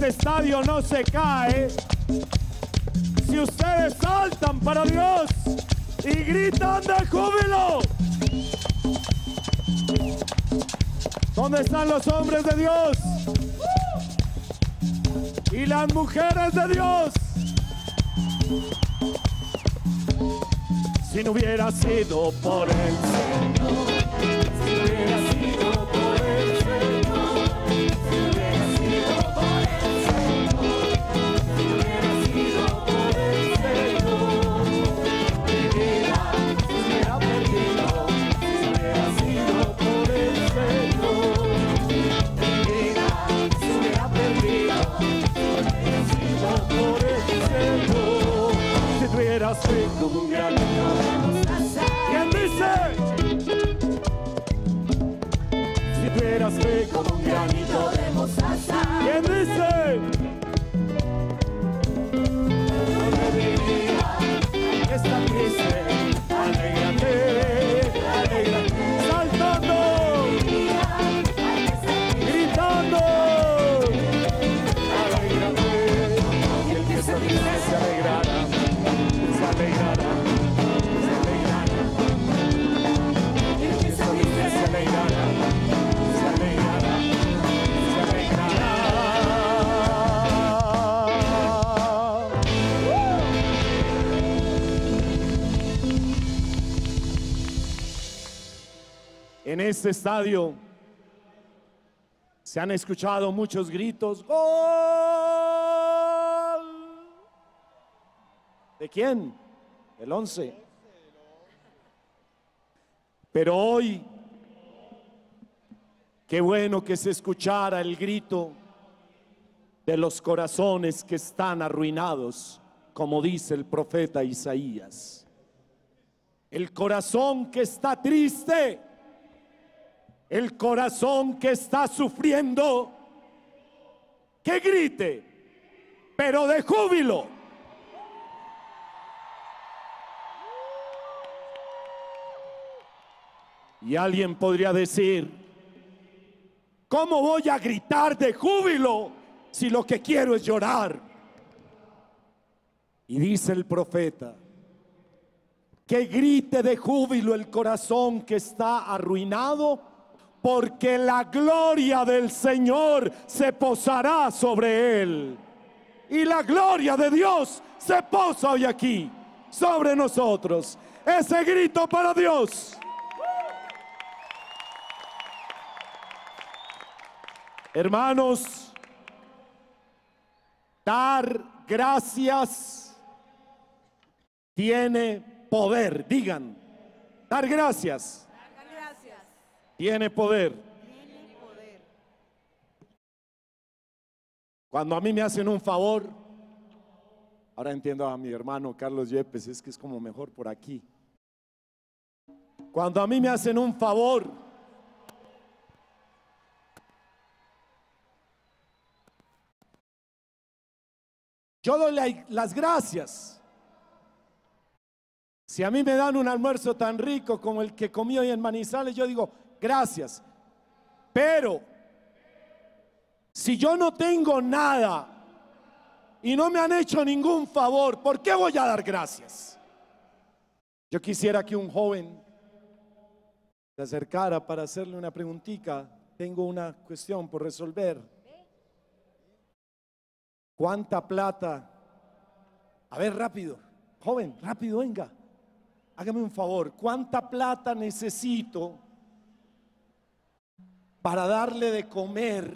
este estadio no se cae si ustedes saltan para Dios y gritan de júbilo. ¿Dónde están los hombres de Dios y las mujeres de Dios? Si no hubiera sido por el Señor, si no hubiera sido por el Señor, si no hubiera sido por el Señor, si no hubiera sido por el Señor, mi vida se hubiera perdido. Si no hubiera sido por el Señor, mi vida se hubiera perdido. Si no hubiera sido por el Señor, si tuvieras fe como un granito. ¿Quién dice? Si tuvieras fe como un granito de mostaza. ¿Quién dice? Sobrevivirá esta triste. Alégrate, alégrate, saltando, gritando. Alégrate, y el que se ríe se alegrará, se alegrará. En este estadio se han escuchado muchos gritos. ¡Gol! ¿De quién? El 11. Pero hoy, qué bueno que se escuchara el grito de los corazones que están arruinados, como dice el profeta Isaías. El corazón que está triste, el corazón que está sufriendo, que grite, pero de júbilo. Y alguien podría decir, ¿cómo voy a gritar de júbilo si lo que quiero es llorar? Y dice el profeta, que grite de júbilo el corazón que está arruinado, porque la gloria del Señor se posará sobre él. Y la gloria de Dios se posa hoy aquí, sobre nosotros. Ese grito para Dios. Hermanos, dar gracias tiene poder. Digan, dar gracias. Tiene poder. Cuando a mí me hacen un favor, ahora entiendo a mi hermano Carlos Yepes, es que es como mejor por aquí. Cuando a mí me hacen un favor, yo doy las gracias. Si a mí me dan un almuerzo tan rico como el que comí hoy en Manizales, yo digo gracias. Pero si yo no tengo nada y no me han hecho ningún favor, ¿por qué voy a dar gracias? Yo quisiera que un joven se acercara para hacerle una preguntita. Tengo una cuestión por resolver. ¿Cuánta plata? A ver, rápido, joven, rápido, venga. Hágame un favor, ¿cuánta plata necesito para darle de comer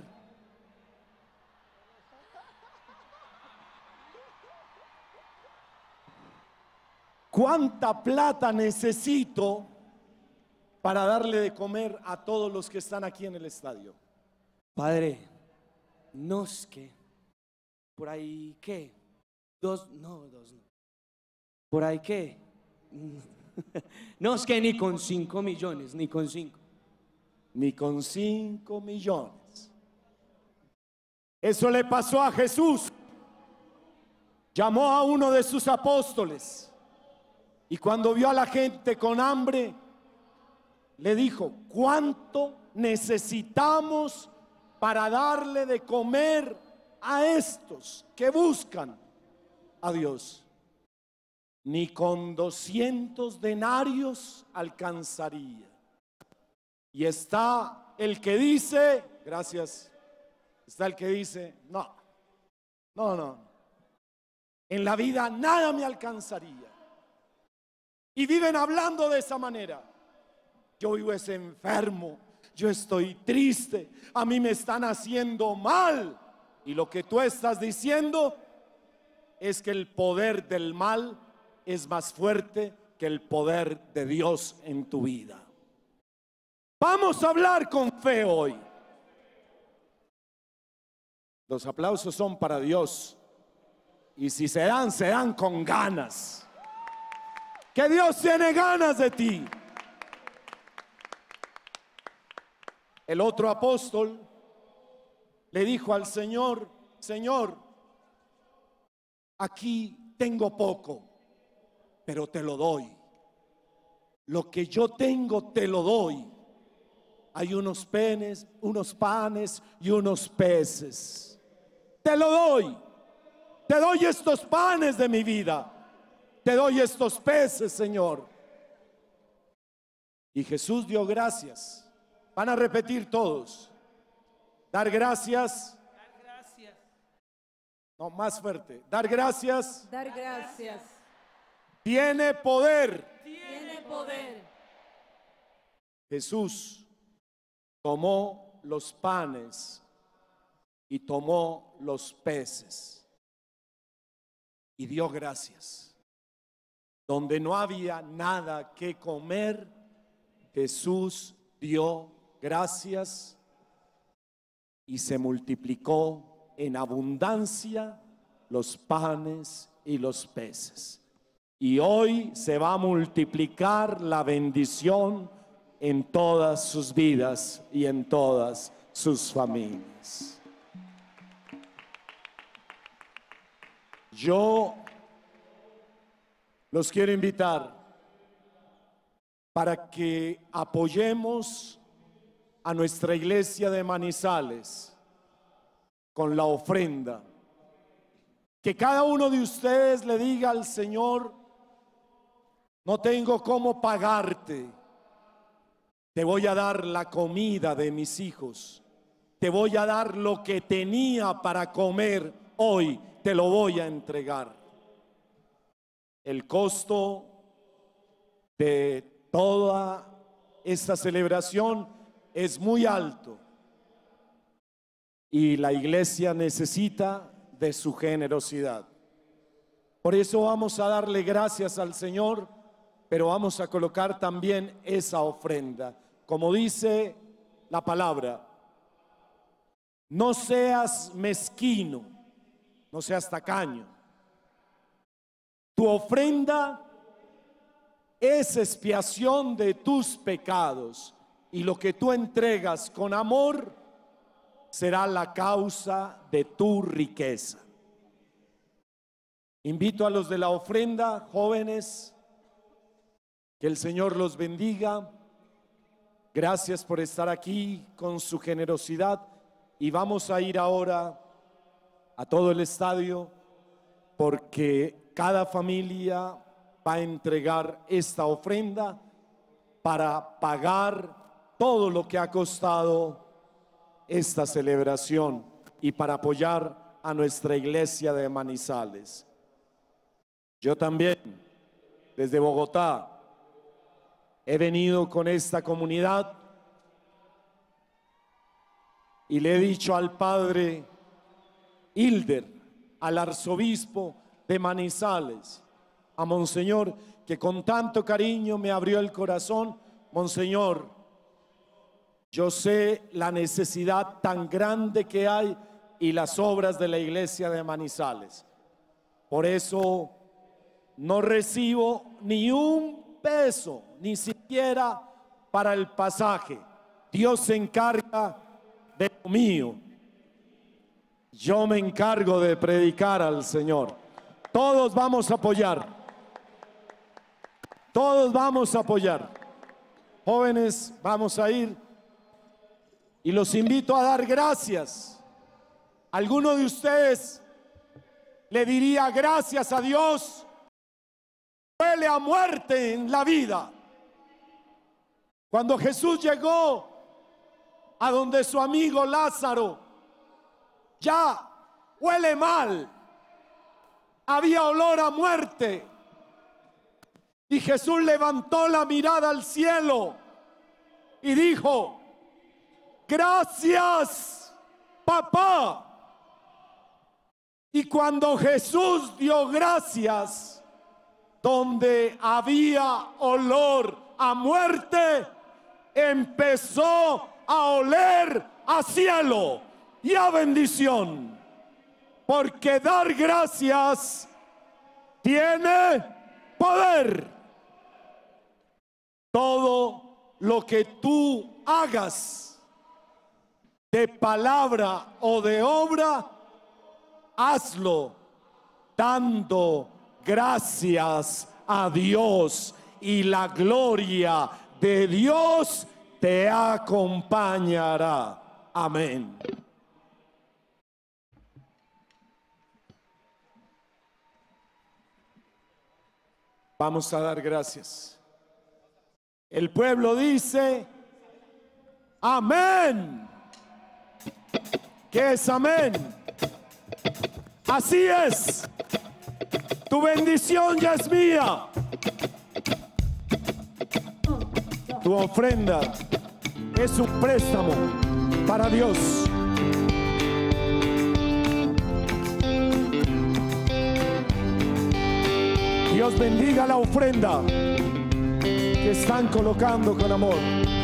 ¿cuánta plata necesito para darle de comer a todos los que están aquí en el estadio? Padre, no es que por ahí qué, dos no. Por ahí qué, no es que ni con 5 millones, ni con 5. Ni con 5 millones. Eso le pasó a Jesús. Llamó a uno de sus apóstoles y cuando vio a la gente con hambre, le dijo: ¿cuánto necesitamos para darle de comer a estos que buscan a Dios. Ni con 200 denarios alcanzaría. Y está el que dice, gracias, está el que dice, no, en la vida nada me alcanzaría. Y viven hablando de esa manera. Yo vivo es enfermo, yo estoy triste, a mí me están haciendo mal. Y lo que tú estás diciendo es que el poder del mal es más fuerte que el poder de Dios en tu vida. Vamos a hablar con fe hoy. Los aplausos son para Dios. Y si se dan con ganas. Que Dios tiene ganas de ti. El otro apóstol le dijo al Señor, Señor, aquí tengo poco, pero te lo doy. Lo que yo tengo te lo doy. Hay unos panes y unos peces. Te lo doy. Te doy estos panes de mi vida. Te doy estos peces, Señor. Y Jesús dio gracias. Van a repetir todos. Dar gracias. Dar gracias. No, más fuerte. Dar gracias. Dar gracias. Tiene poder. Tiene poder. Jesús tomó los panes y tomó los peces y dio gracias. Donde no había nada que comer, Jesús dio gracias y se multiplicó en abundancia los panes y los peces. Y hoy se va a multiplicar la bendición en todas sus vidas y en todas sus familias. Yo los quiero invitar para que apoyemos a nuestra iglesia de Manizales con la ofrenda. Que cada uno de ustedes le diga al Señor, no tengo cómo pagarte, te voy a dar la comida de mis hijos, te voy a dar lo que tenía para comer hoy, te lo voy a entregar. El costo de toda esta celebración es muy alto y la iglesia necesita de su generosidad. Por eso vamos a darle gracias al Señor, pero vamos a colocar también esa ofrenda. Como dice la palabra, no seas mezquino, no seas tacaño. Tu ofrenda es expiación de tus pecados y lo que tú entregas con amor será la causa de tu riqueza. Invito a los de la ofrenda, jóvenes, que el Señor los bendiga. Gracias por estar aquí con su generosidad y vamos a ir ahora a todo el estadio porque cada familia va a entregar esta ofrenda para pagar todo lo que ha costado esta celebración y para apoyar a nuestra iglesia de Manizales. Yo también, desde Bogotá, he venido con esta comunidad y le he dicho al padre Hilder, al arzobispo de Manizales, a Monseñor, que con tanto cariño me abrió el corazón. Monseñor, yo sé la necesidad tan grande que hay y las obras de la iglesia de Manizales. Por eso no recibo ni un peso, ni siquiera para el pasaje. Dios se encarga de lo mío. Yo me encargo de predicar al Señor. Todos vamos a apoyar. Todos vamos a apoyar. Jóvenes, vamos a ir. Y los invito a dar gracias. ¿Alguno de ustedes le diría gracias a Dios? Huele a muerte en la vida. Cuando Jesús llegó a donde su amigo Lázaro, ya huele mal. Había olor a muerte. Y Jesús levantó la mirada al cielo y dijo: gracias, papá. Y cuando Jesús dio gracias, donde había olor a muerte, empezó a oler a cielo y a bendición. Porque dar gracias tiene poder. Todo lo que tú hagas, de palabra o de obra, hazlo dando gracias a Dios, y la gloria de Dios te acompañará. Amén. Vamos a dar gracias. El pueblo dice amén. ¿Qué es amén? Así es. Tu bendición ya es mía. Tu ofrenda es un préstamo para Dios. Dios bendiga la ofrenda que están colocando con amor.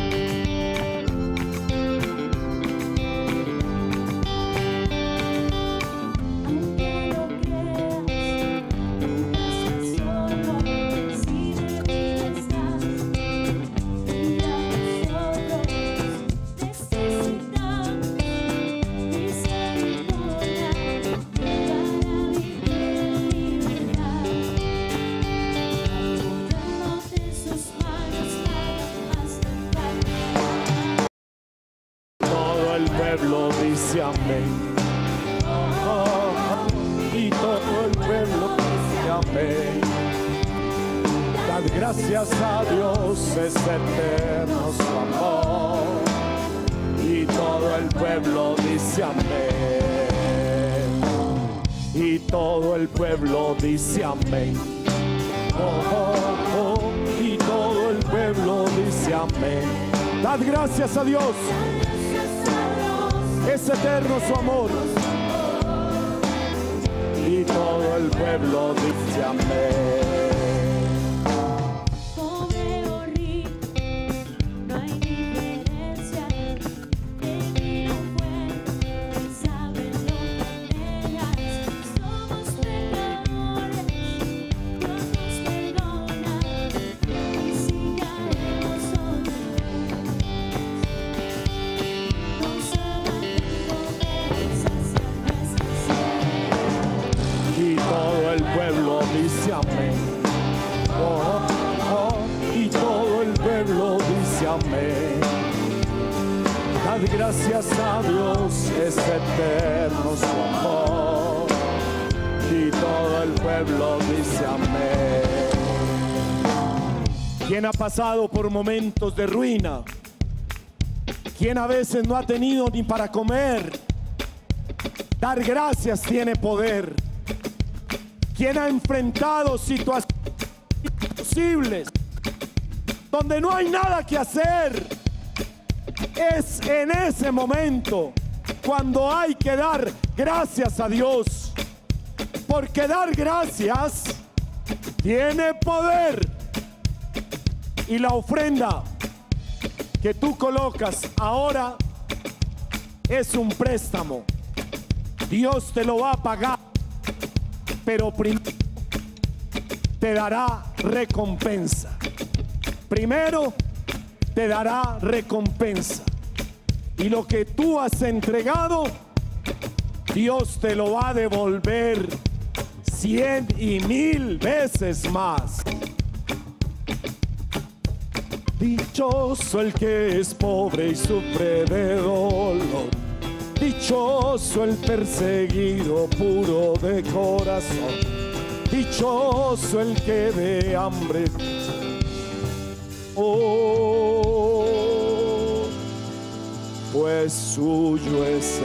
Amén. Oh, y todo el pueblo dice amén. Dad gracias a Dios, es eterno su amor. Y todo el pueblo dice amén. Y todo el pueblo dice amén. Oh, oh, oh, y todo el pueblo dice amén. Dad gracias a Dios. Es eterno su amor. Y todo el pueblo dice amén. Pobre o rico, no hay diferencia. Divino fuerte, sabe lo que anhelas. Somos pecadores, Dios nos perdona. Y si caemos otra y todo el pueblo dice amén. Oh, oh, y todo el pueblo dice amén. Dad gracias a Dios, es eterno su amor. Y todo el pueblo dice amén. ¿Quién ha pasado por momentos de ruina? ¿Quién a veces no ha tenido ni para comer? Dar gracias tiene poder. ¿Quién ha enfrentado situaciones imposibles donde no hay nada que hacer? Es en ese momento cuando hay que dar gracias a Dios, porque dar gracias tiene poder. Y la ofrenda que tú colocas ahora es un préstamo. Dios te lo va a pagar, pero primero te dará recompensa. Primero te dará recompensa. Y lo que tú has entregado, Dios te lo va a devolver 100 y 1000 veces más. Dichoso el que es pobre y sufre de dolor. Dichoso el perseguido puro de corazón, dichoso el que de hambre. Oh, pues suyo es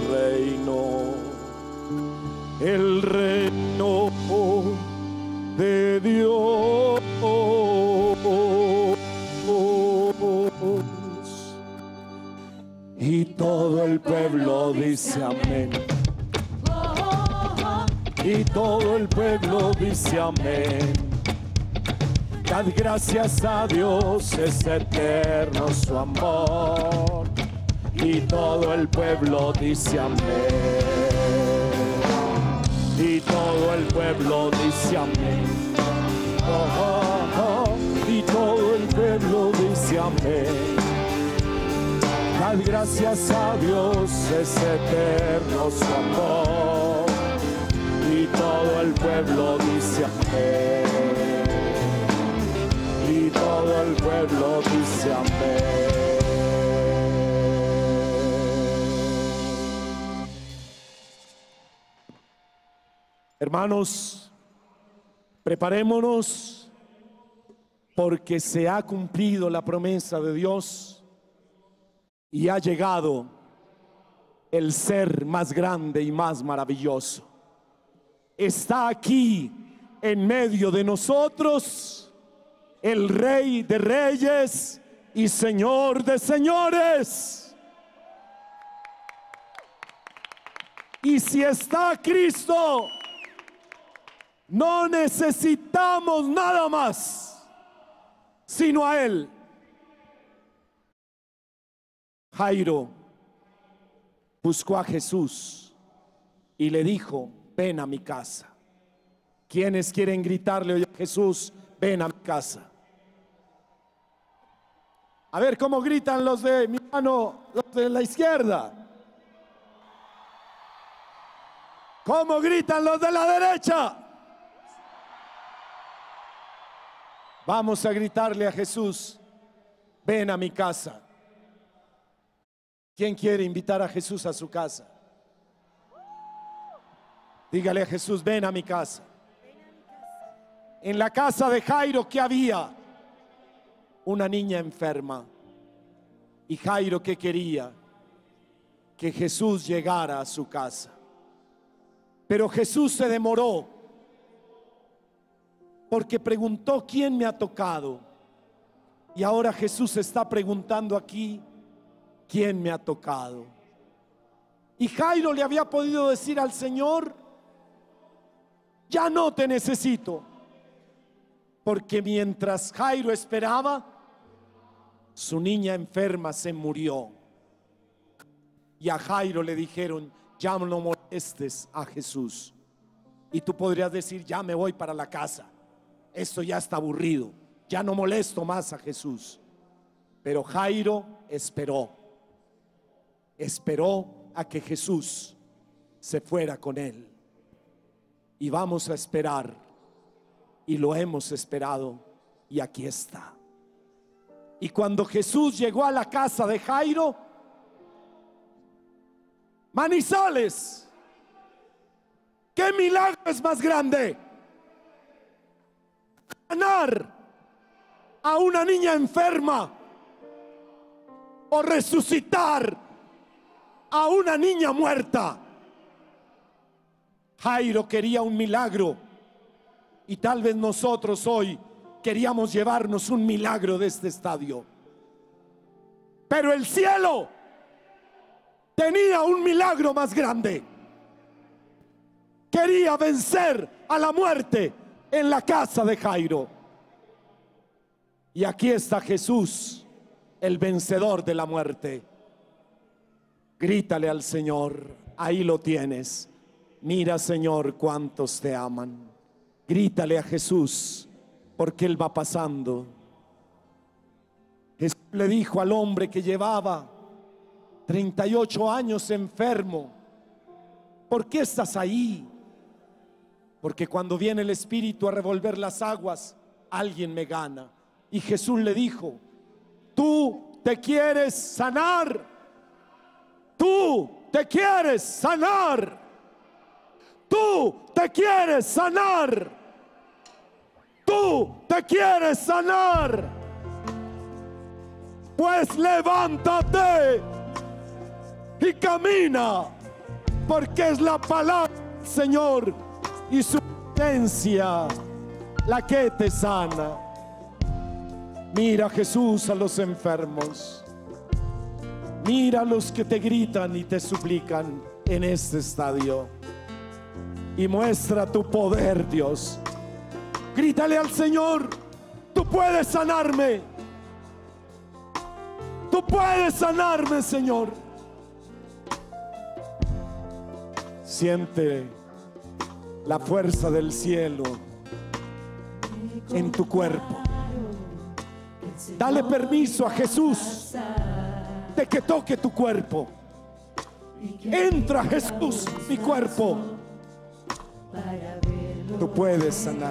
el reino de Dios. Y todo el pueblo dice amén. Y todo el pueblo dice amén. Dad gracias a Dios, es eterno su amor. Y todo el pueblo dice amén. Y todo el pueblo dice amén. Oh, oh, oh. Y todo el pueblo dice amén. Dad gracias a Dios, es eterno su amor. Y todo el pueblo dice amén. Y todo el pueblo dice amén. Hermanos, preparémonos porque se ha cumplido la promesa de Dios y ha llegado el ser más grande y más maravilloso. Está aquí en medio de nosotros el Rey de Reyes y Señor de Señores. Y si está Cristo, no necesitamos nada más sino a Él. Jairo buscó a Jesús y le dijo: ven a mi casa. ¿Quiénes quieren gritarle hoy a Jesús: ven a mi casa? A ver cómo gritan los de mi mano, los de la izquierda. ¿Cómo gritan los de la derecha? Vamos a gritarle a Jesús: ven a mi casa. ¿Quién quiere invitar a Jesús a su casa? Dígale a Jesús: ven a mi casa. En la casa de Jairo, ¿qué había? Una niña enferma. Y Jairo, ¿qué quería? Que Jesús llegara a su casa. Pero Jesús se demoró porque preguntó: ¿quién me ha tocado? Y ahora Jesús está preguntando aquí: ¿quién me ha tocado? Y Jairo le había podido decir al Señor: ya no te necesito. Porque mientras Jairo esperaba, su niña enferma se murió. Y a Jairo le dijeron: ya no molestes a Jesús. Y tú podrías decir: ya me voy para la casa, esto ya está aburrido, ya no molesto más a Jesús. Pero Jairo esperó a que Jesús se fuera con él. Y vamos a esperar, y lo hemos esperado, y aquí está. Y cuando Jesús llegó a la casa de Jairo, Manizales, ¿qué milagro es más grande? Sanar a una niña enferma o resucitar a una niña muerta. Jairo quería un milagro, y tal vez nosotros hoy queríamos llevarnos un milagro de este estadio. Pero el cielo tenía un milagro más grande. Quería vencer a la muerte en la casa de Jairo. Y aquí está Jesús, el vencedor de la muerte. Grítale al Señor: ahí lo tienes. Mira, Señor, cuántos te aman. Grítale a Jesús, porque Él va pasando. Jesús le dijo al hombre que llevaba 38 años enfermo: ¿por qué estás ahí? Porque cuando viene el Espíritu a revolver las aguas, alguien me gana. Y Jesús le dijo: ¿tú te quieres sanar? Tú te quieres sanar. Tú te quieres sanar. Tú te quieres sanar. Pues levántate y camina, porque es la palabra del Señor y su presencia la que te sana. Mira, Jesús, a los enfermos. Mira a los que te gritan y te suplican en este estadio. Y muestra tu poder, Dios. Grítale al Señor: tú puedes sanarme. Tú puedes sanarme, Señor. Siente la fuerza del cielo en tu cuerpo. Dale permiso a Jesús de que toque tu cuerpo. Entra, Jesús, mi cuerpo. Tú puedes sanar.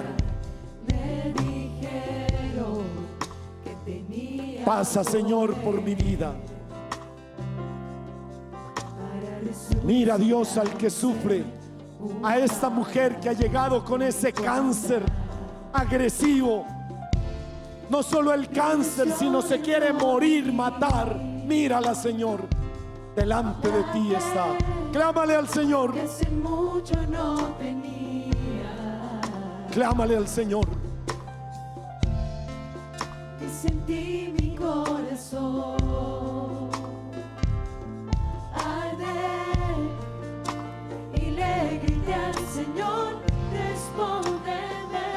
Pasa, Señor, por mi vida. Mira, Dios, al que sufre, a esta mujer que ha llegado con ese cáncer agresivo. No solo el cáncer, sino se quiere morir, matar. Mírala, Señor. Delante de ti está. Clámale al Señor. Que hace mucho no tenía. Clámale al Señor. Y sentí mi corazón arder. Y le grité al Señor: respóndeme.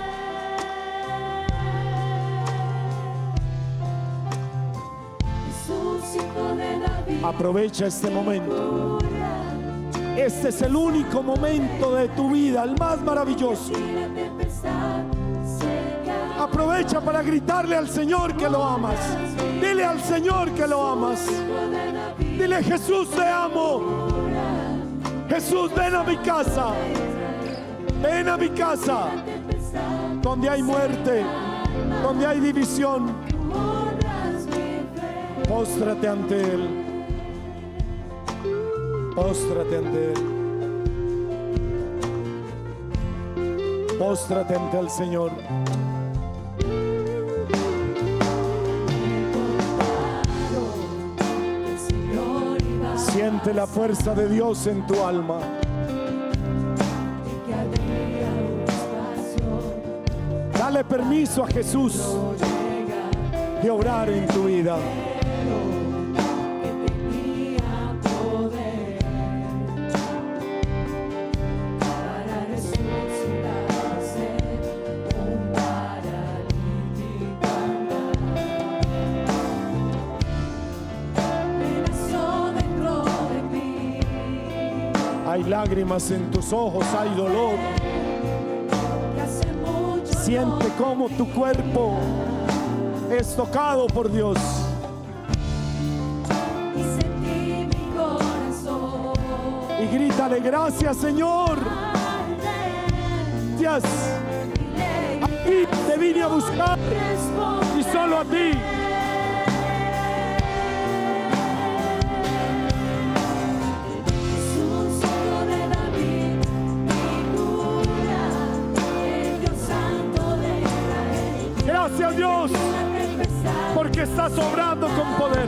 Jesús, Hijo de David, Aprovecha este momento. cura. Este es el único momento de tu vida, el más maravilloso. Y la tempestad seca. Aprovecha para gritarle al Señor que lo amas. Dile al Señor que lo amas. Hijo de David, Dile: Jesús, te amo. Jesús, ven a mi casa. Ven a mi casa. Donde hay muerte, donde hay división. honras mi fe. Póstrate ante Él. Póstrate ante Él. Póstrate ante el Señor. El Señor iba Siente la fuerza de Dios en tu alma. y que había un espacio. Dale permiso a Jesús de obrar en tu vida. Que tenía poder para resucitarse un paralítico andar. Me nació dentro de mí. Hay lágrimas en tus ojos, hay dolor. Que hace mucho Siente cómo tu cuerpo es tocado por Dios. y sentí mi corazón Y grítale: gracias, Señor. arder. Gracias. A ti te vine a buscar y solo a ti. Jesús, Hijo de David, mi cura, el Dios Santo de Israel. Gracias, Dios, La tempestad porque estás obrando con poder.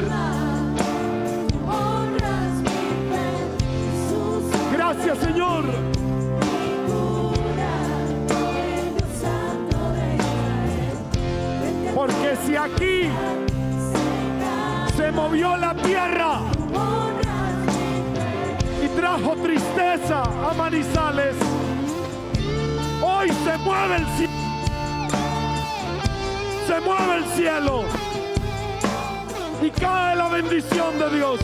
honras mi fe. Jesús, Gracias, Señor, mi cura, el Dios Santo de Israel. porque si aquí se movió la tierra Honras mi fe. y trajo tristeza a Manizales, hoy se mueve el cielo. Se mueve el cielo y cae la bendición de Dios.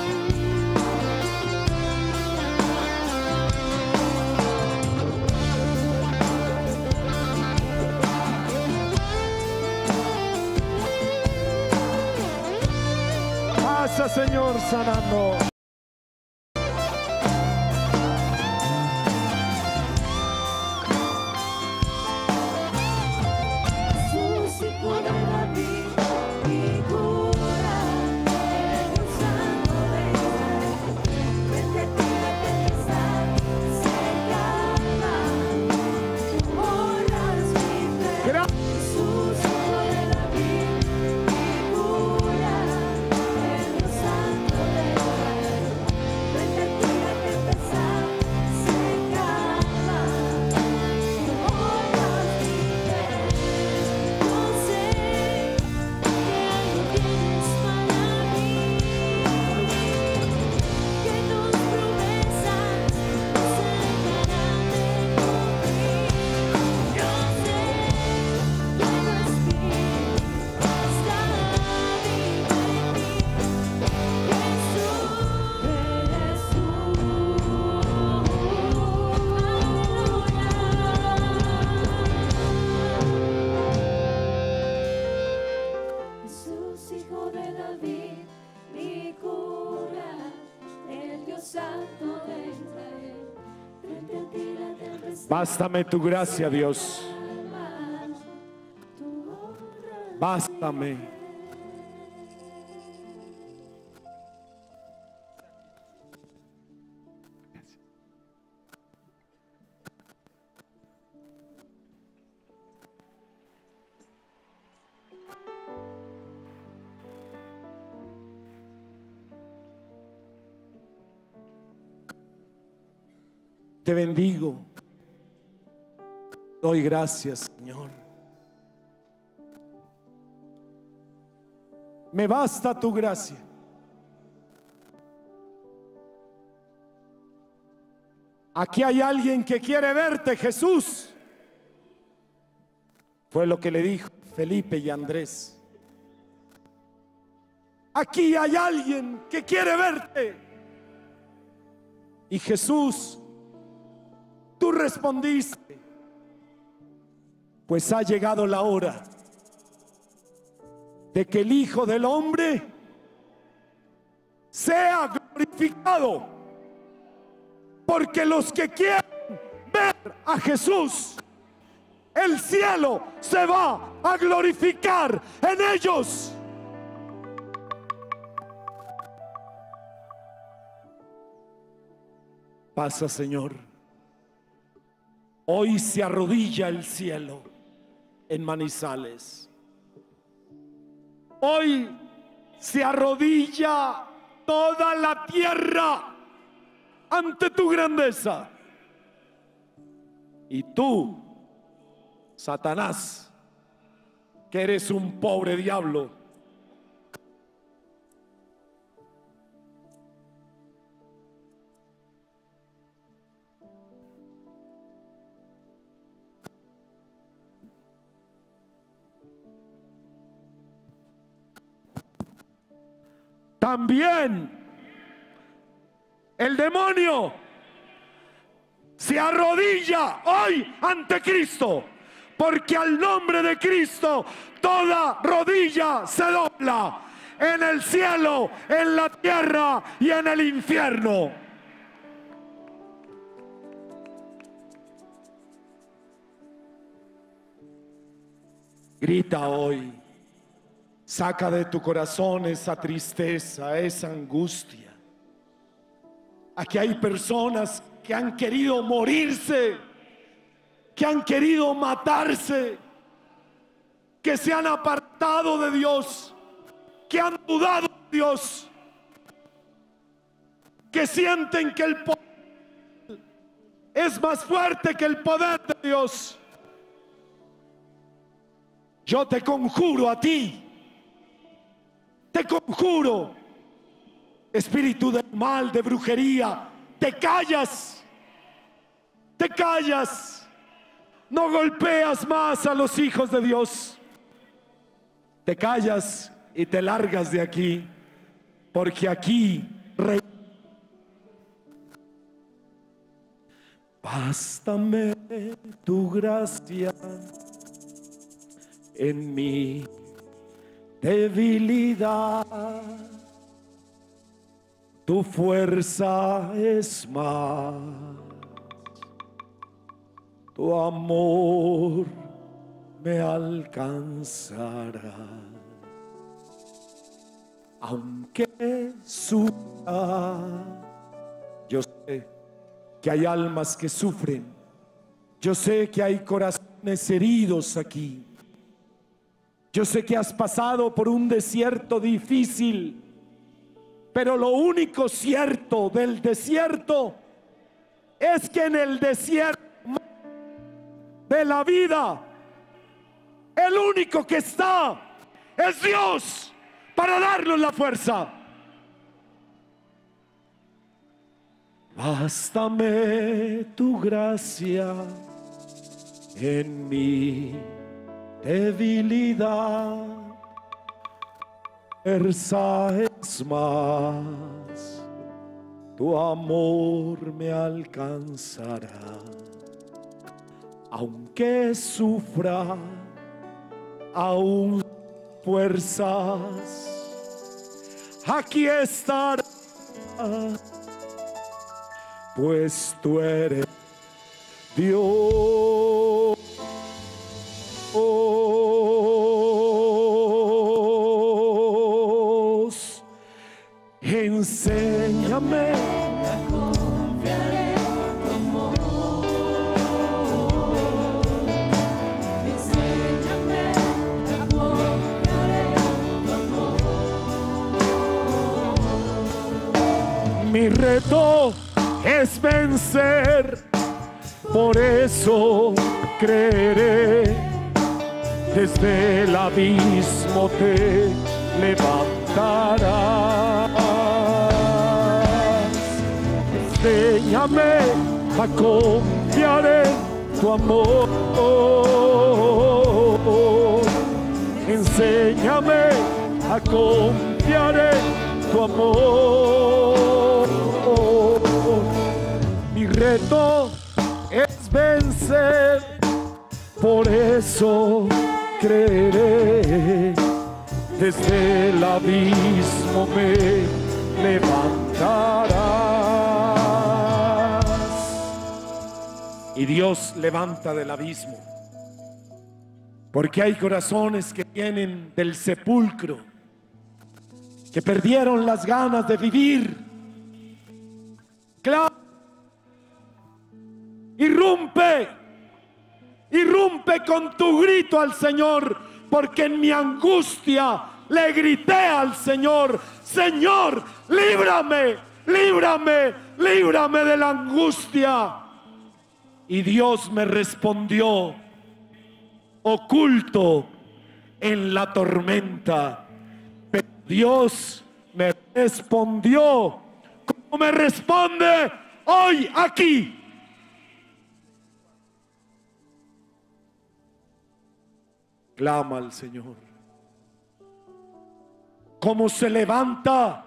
Pasa, Señor, sanando. Jesús, Hijo de David, mi cura, el Dios Santo de Israel. Bástame tu gracia, Dios. Bástame. Te bendigo. Doy gracias, Señor. Me basta tu gracia. Aquí hay alguien que quiere verte, Jesús. Fue lo que le dijo Felipe y Andrés. Aquí hay alguien que quiere verte. Y Jesús, tú respondiste, pues ha llegado la hora de que el Hijo del Hombre sea glorificado, porque los que quieren ver a Jesús, el cielo se va a glorificar en ellos. Pasa, Señor. Hoy se arrodilla el cielo en Manizales. Hoy se arrodilla toda la tierra ante tu grandeza. Y tú, Satanás, que eres un pobre diablo, también el demonio se arrodilla hoy ante Cristo, porque al nombre de Cristo toda rodilla se dobla, en el cielo, en la tierra y en el infierno. Grita hoy. Saca de tu corazón esa tristeza, esa angustia. Aquí hay personas que han querido morirse, que han querido matarse, que se han apartado de Dios, que han dudado de Dios, que sienten que el poder es más fuerte que el poder de Dios. Yo te conjuro a ti. Te conjuro, espíritu del mal, de brujería, te callas, no golpeas más a los hijos de Dios, te callas y te largas de aquí, porque aquí bástame tu gracia en mí. Debilidad, tu fuerza es más, tu amor me alcanzará. Aunque sufra, yo sé que hay almas que sufren, yo sé que hay corazones heridos aquí. Yo sé que has pasado por un desierto difícil, pero lo único cierto del desierto es que en el desierto de la vida, el único que está es Dios para darnos la fuerza. Bástame tu gracia en mí. Debilidad, fuerza es más, tu amor me alcanzará. Aunque sufra, aún fuerzas, aquí estará, pues tú eres Dios. Enséñame Confiaré en tu amor. Enséñame a confiar en tu amor. mi reto es vencer, por eso creeré, desde el abismo te levantarás. Enséñame a confiar en tu amor. Enséñame a confiar en tu amor. Mi reto es vencer, por eso creeré, desde el abismo me levantarás. Y Dios levanta del abismo, porque hay corazones que vienen del sepulcro, que perdieron las ganas de vivir. Claro, irrumpe con tu grito al Señor, porque en mi angustia le grité al Señor: Señor, líbrame, líbrame, líbrame de la angustia. Y Dios me respondió, oculto en la tormenta. Pero Dios me respondió como me responde hoy aquí. Clama al Señor. ¿Cómo se levanta?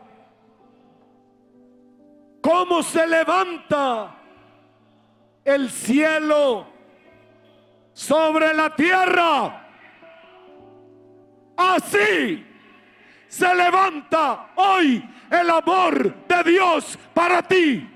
¿Cómo se levanta el cielo sobre la tierra? Así se levanta hoy el amor de Dios para ti.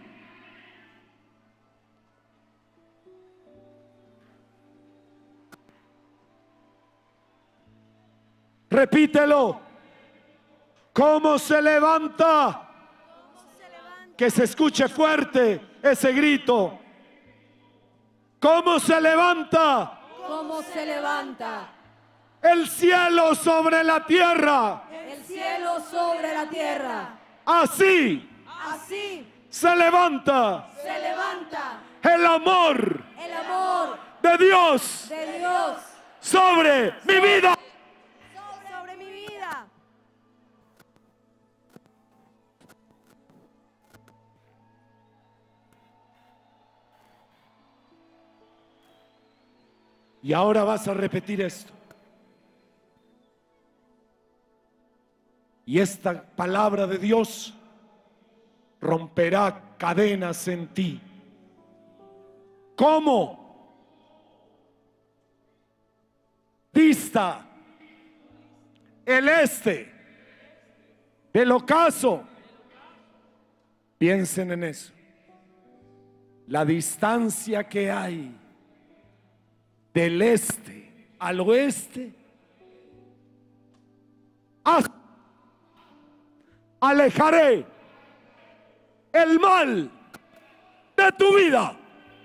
Repítelo. ¿Cómo se levanta? Que se escuche fuerte ese grito. ¿Cómo se levanta? ¿Cómo se levanta El cielo sobre la tierra. el cielo sobre la tierra? Así Así se levanta se levanta el amor el amor de Dios de Dios sobre mi vida. sobre mi vida. Y ahora vas a repetir esto. Y esta palabra de Dios romperá cadenas en ti. ¿Cómo? Dista el este del ocaso. Piensen en eso. La distancia que hay del este al oeste, alejaré el mal de tu vida.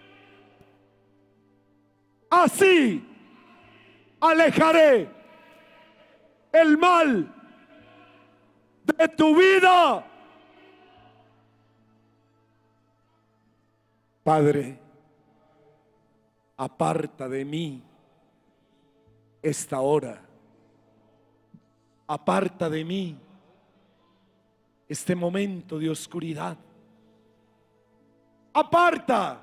Así alejaré el mal de tu vida. Padre, aparta de mí esta hora. Aparta de mí este momento de oscuridad. Aparta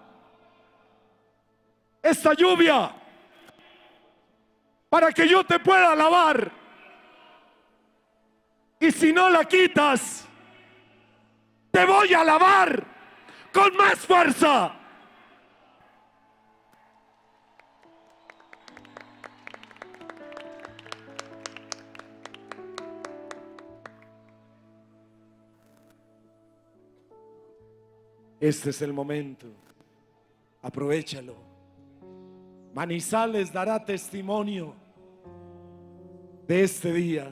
esta lluvia para que yo te pueda alabar. Y si no la quitas, te voy a alabar con más fuerza. Este es el momento. Aprovéchalo. Manizales dará testimonio de este día.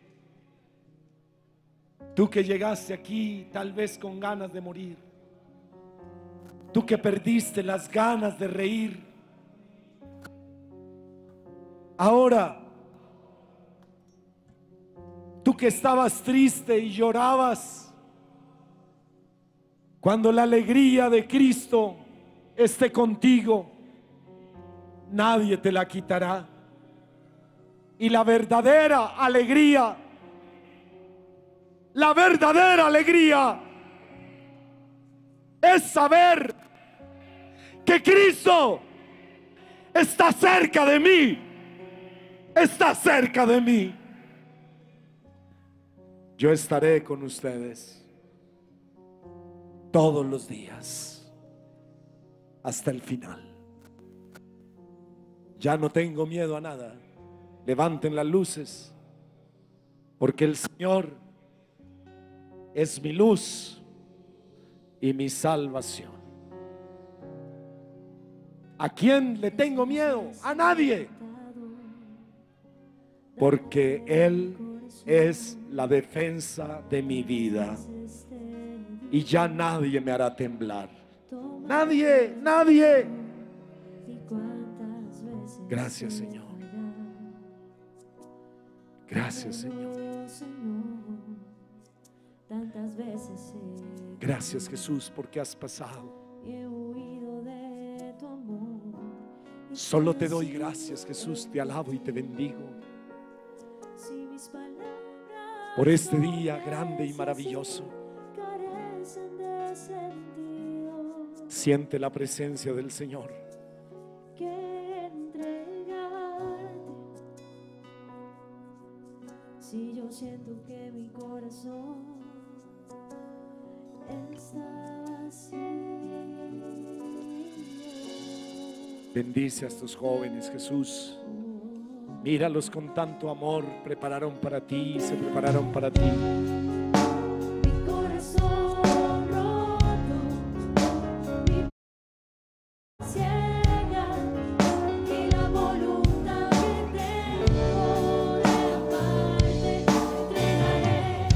Tú que llegaste aquí tal vez con ganas de morir. Tú que perdiste las ganas de reír. Ahora, tú que estabas triste y llorabas, cuando la alegría de Cristo esté contigo, nadie te la quitará. Y la verdadera alegría es saber que Cristo está cerca de mí. Está cerca de mí. Yo estaré con ustedes todos los días hasta el final. Ya no tengo miedo a nada. Levanten las luces, porque el Señor es mi luz y mi salvación. ¿A quién le tengo miedo? A nadie, porque Él es la defensa de mi vida y ya nadie me hará temblar. Nadie, nadie. Gracias, Señor. Gracias, Señor. Gracias, Jesús, porque has pasado. Solo te doy gracias, Jesús. Te alabo y te bendigo por este día grande y maravilloso. Siente la presencia del Señor. Si yo siento que mi corazón está vacío. Bendice a estos jóvenes, Jesús. Míralos con tanto amor. Prepararon para ti, se prepararon para ti. Mi corazón roto, mi ciega y la voluntad que tengo de amarte, entregaré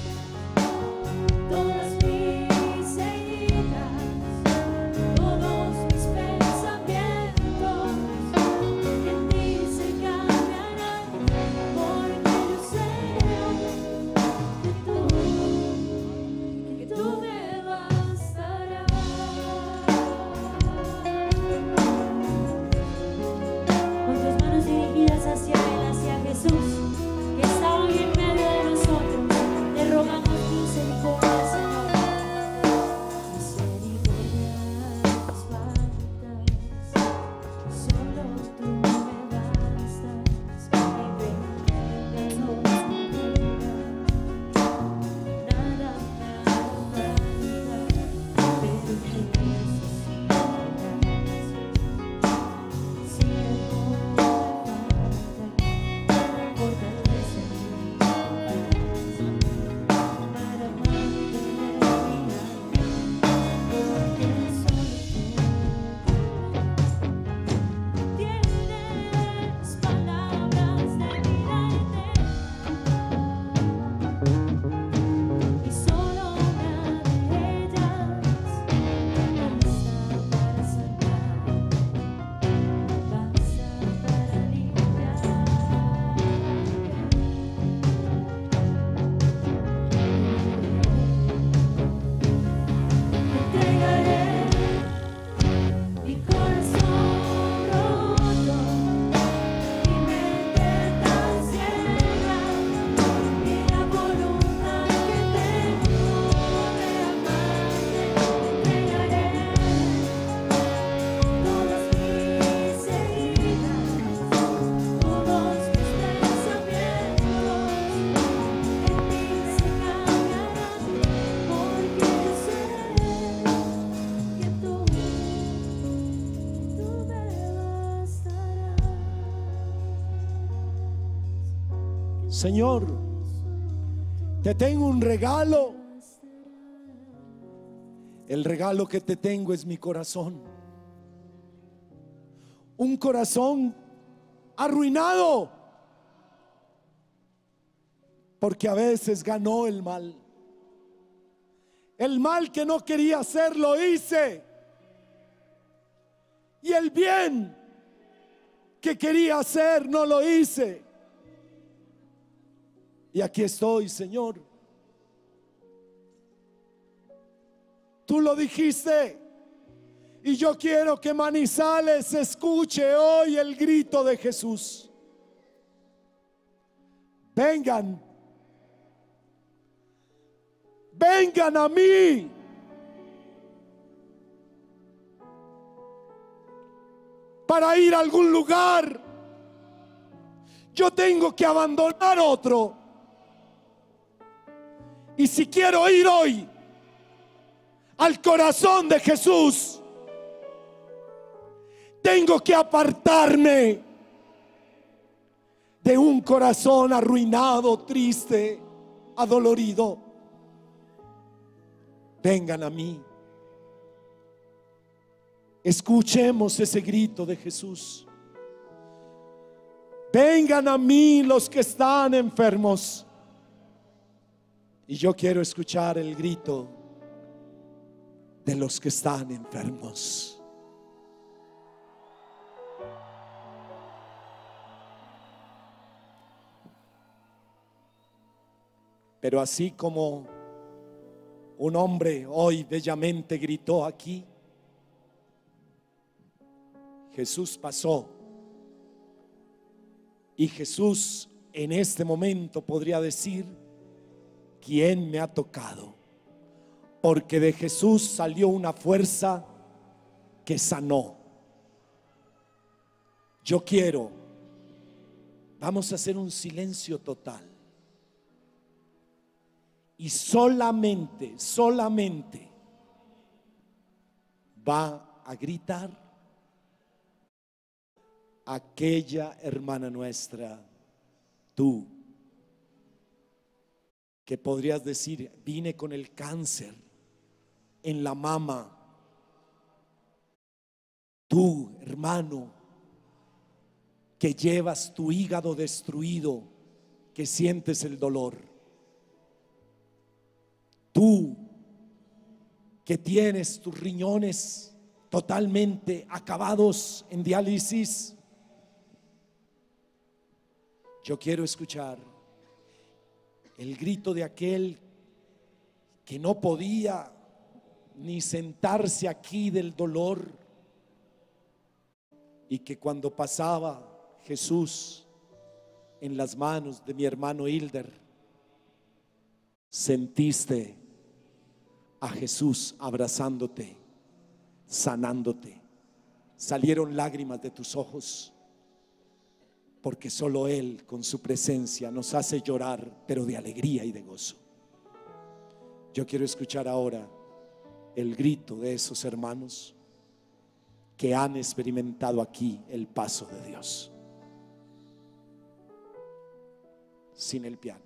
todas mis heridas, todos mis pensamientos, en ti se cambiarán, porque yo sé que tú me bastarás. Con tus manos dirigidas hacia Él, hacia Jesús, que está hoy en medio de nosotros, te rogamos misericordia, Señor. Misericordias faltas, solo tú me bastas, y ven todos mi vida, nada me falta, pero tú necesitas. Si algo me falta, fortalece mi confianza para mantener mi alma, porque solo tú tienes palabras de vida eterna, y solo una de ellas basta para sanar, basta para limpiar. Entregaré mi corazón roto, mi mente tan ciega y la voluntad que tengo de amarte. Entregaré todas mis heridas, todos mis pensamientos, en ti se cambiarán, porque yo sé que tú me bastarás. Señor, te tengo un regalo. El regalo que te tengo es mi corazón. un corazón arruinado, porque a veces ganó el mal. El mal que no quería hacer lo hice, y el bien que quería hacer no lo hice. Y aquí estoy, Señor. Tú lo dijiste, y yo quiero que Manizales escuche hoy el grito de Jesús. Vengan, vengan a mí. Para ir a algún lugar, yo tengo que abandonar otro. Y si quiero ir hoy al corazón de Jesús, tengo que apartarme de un corazón arruinado, triste, adolorido. Vengan a mí. Escuchemos ese grito de Jesús. Vengan a mí los que están enfermos. Y yo quiero escuchar el grito de los que están enfermos. Pero así como un hombre hoy bellamente gritó aquí, Jesús pasó. Y Jesús en este momento podría decir: ¿quién me ha tocado? Porque de Jesús salió una fuerza que sanó. Yo quiero, vamos a hacer un silencio total. Y solamente va a gritar aquella hermana nuestra, tú, que podrías decir: vine con el cáncer en la mama. Tú, hermano, que llevas tu hígado destruido, que sientes el dolor. Tú, que tienes tus riñones totalmente acabados en diálisis. Yo quiero escuchar el grito de aquel que no podía ni sentarse aquí del dolor, y que cuando pasaba Jesús en las manos de mi hermano Hilder, sentiste a Jesús abrazándote, sanándote. Salieron lágrimas de tus ojos, porque solo Él con su presencia nos hace llorar, pero de alegría y de gozo. Yo quiero escuchar ahora el grito de esos hermanos que han experimentado aquí el paso de Dios. Sin el piano.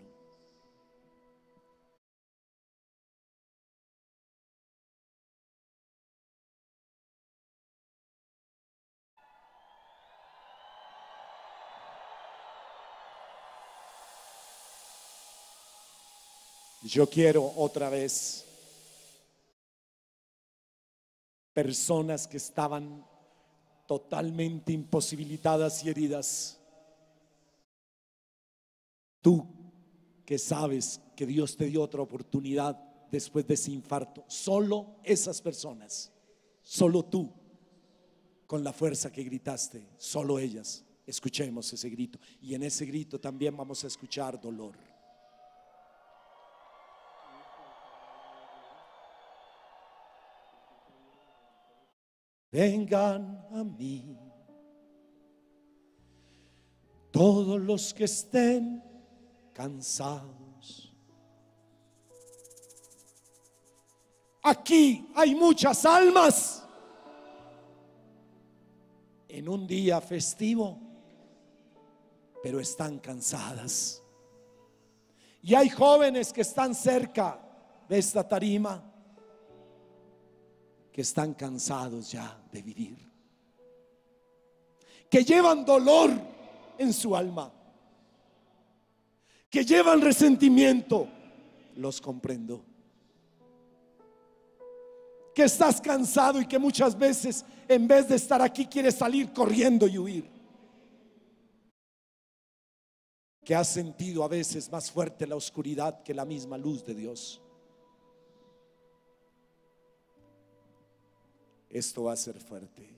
Yo quiero otra vez personas que estaban totalmente imposibilitadas y heridas. Tú que sabes que Dios te dio otra oportunidad después de ese infarto, solo esas personas, solo tú, con la fuerza que gritaste, solo ellas, escuchemos ese grito. Y en ese grito también vamos a escuchar dolor. Vengan a mí todos los que estén cansados. Aquí hay muchas almas en un día festivo, pero están cansadas. Y hay jóvenes que están cerca de esta tarima, que están cansados ya de vivir. que llevan dolor en su alma, que llevan resentimiento, los comprendo. Que estás cansado y que muchas veces en vez de estar aquí quieres salir corriendo y huir. Que has sentido a veces más fuerte la oscuridad que la misma luz de Dios. Esto va a ser fuerte.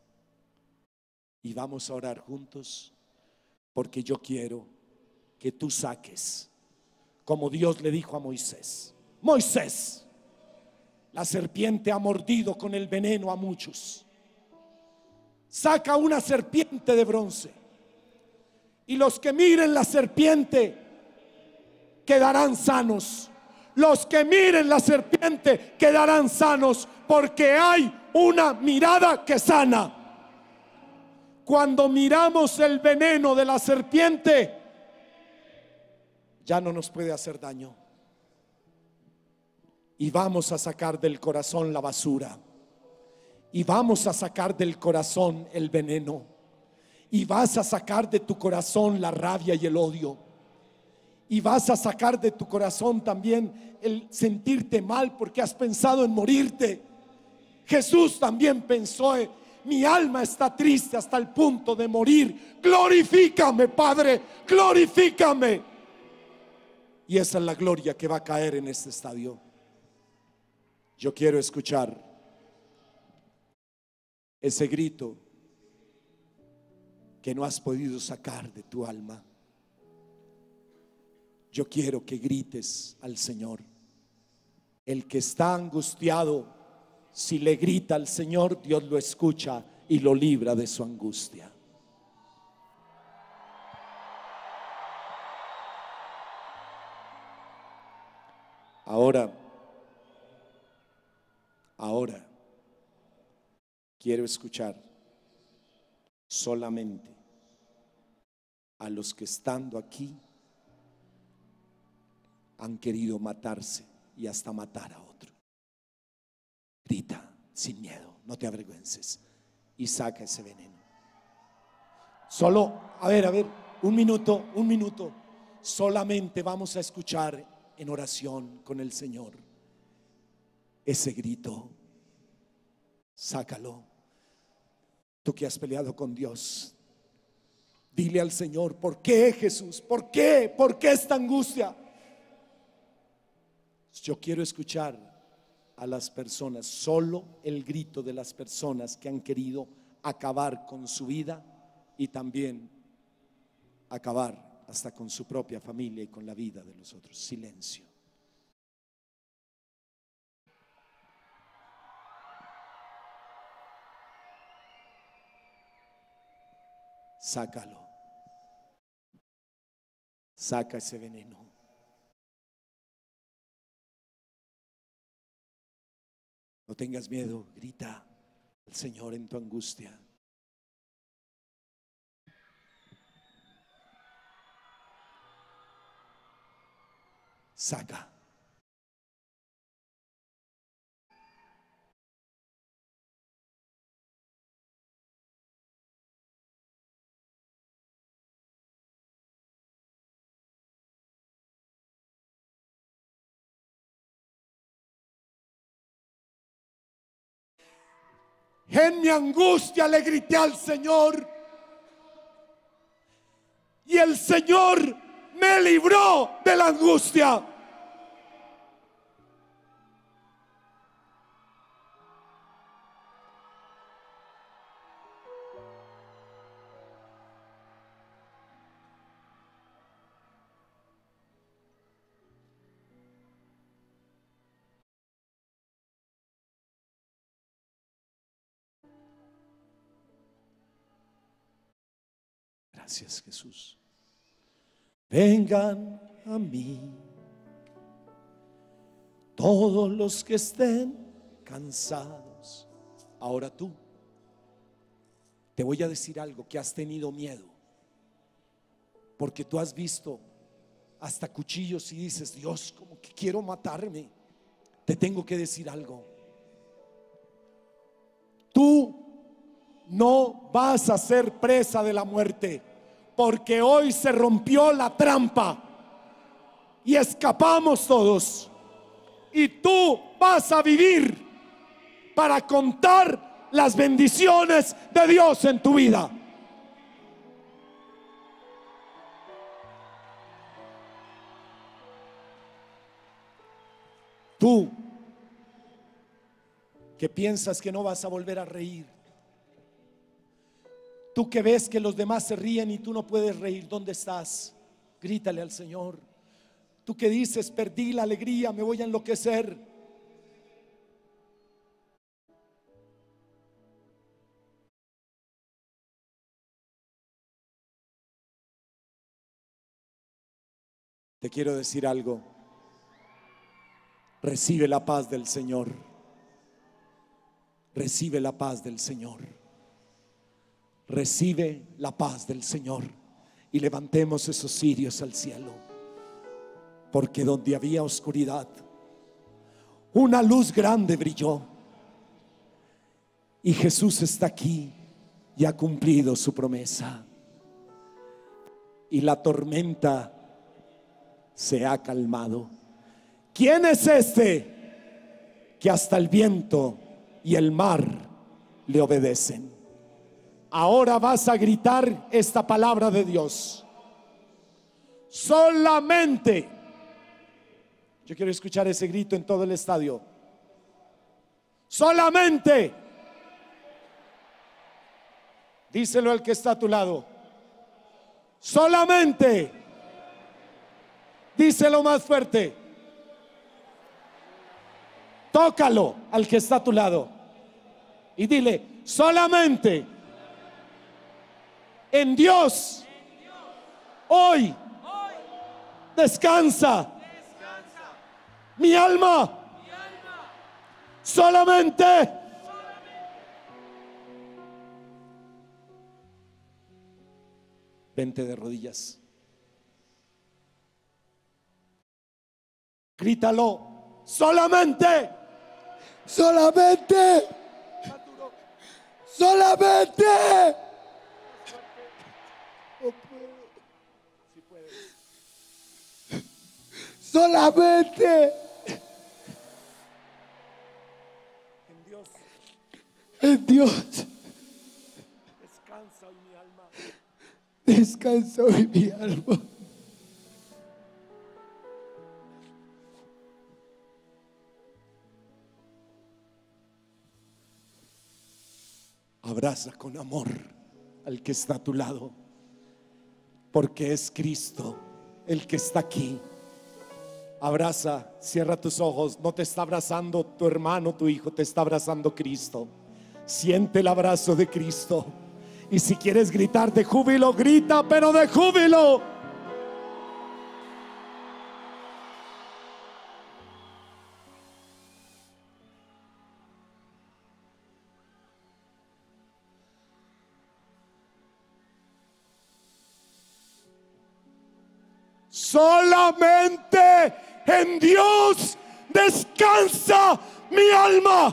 Y vamos a orar juntos, porque yo quiero que tú saques, como Dios le dijo a Moisés: Moisés, la serpiente ha mordido con el veneno a muchos. Saca una serpiente de bronce, y los que miren la serpiente quedarán sanos. Los que miren la serpiente quedarán sanos, porque hay una mirada que sana. Cuando miramos el veneno de la serpiente, ya no nos puede hacer daño. Y vamos a sacar del corazón la basura. Y vamos a sacar del corazón el veneno. Y vas a sacar de tu corazón la rabia y el odio. Y vas a sacar de tu corazón también el sentirte mal porque has pensado en morirte. Jesús también pensó: mi alma está triste hasta el punto de morir. Glorifícame, Padre, glorifícame. Y esa es la gloria que va a caer en este estadio. Yo quiero escuchar ese grito que no has podido sacar de tu alma. Yo quiero que grites al Señor. El que está angustiado, si le grita al Señor, Dios lo escucha y lo libra de su angustia. Ahora quiero escuchar solamente a los que estando aquí han querido matarse y hasta matar a otro. Grita sin miedo, no te avergüences, y saca ese veneno. Solo, a ver, un minuto. Solamente vamos a escuchar en oración con el Señor ese grito. Sácalo. Tú que has peleado con Dios, dile al Señor: ¿por qué, Jesús? ¿Por qué? ¿Por qué esta angustia? Yo quiero escuchar a las personas, solo el grito de las personas que han querido acabar con su vida y también acabar hasta con su propia familia y con la vida de los otros. Silencio. Sácalo. Saca ese veneno. No tengas miedo, grita al Señor en tu angustia. Saca. En mi angustia le grité al Señor y el Señor me libró de la angustia. Gracias, Jesús. Vengan a mí todos los que estén cansados. Ahora tú, te voy a decir algo que has tenido miedo, porque tú has visto hasta cuchillos y dices: Dios, como que quiero matarme. Te tengo que decir algo. Tú no vas a ser presa de la muerte, porque hoy se rompió la trampa y escapamos todos. Y tú vas a vivir para contar las bendiciones de Dios en tu vida. Tú que piensas que no vas a volver a reír, tú que ves que los demás se ríen y tú no puedes reír, ¿dónde estás? Grítale al Señor. Tú que dices, perdí la alegría, me voy a enloquecer. Te quiero decir algo. Recibe la paz del Señor. Recibe la paz del Señor. Recibe la paz del Señor. Y levantemos esos cirios al cielo. Porque donde había oscuridad, una luz grande brilló. Y Jesús está aquí y ha cumplido su promesa. Y la tormenta se ha calmado. ¿Quién es este que hasta el viento y el mar le obedecen? Ahora vas a gritar esta palabra de Dios. Solamente. Yo quiero escuchar ese grito en todo el estadio. Solamente. Díselo al que está a tu lado. Solamente. Díselo más fuerte. Tócalo al que está a tu lado y dile: solamente en Dios hoy descansa mi alma. Solamente vente de rodillas. Grítalo. Solamente. Solamente. Solamente. Solamente. En Dios. Descansa hoy mi alma. Descansa hoy mi alma. Abraza con amor al que está a tu lado, porque es Cristo el que está aquí. Abraza, cierra tus ojos. No te está abrazando tu hermano, tu hijo, te está abrazando Cristo. Siente el abrazo de Cristo. Y si quieres gritar de júbilo, grita, pero de júbilo. Solamente en Dios descansa mi alma.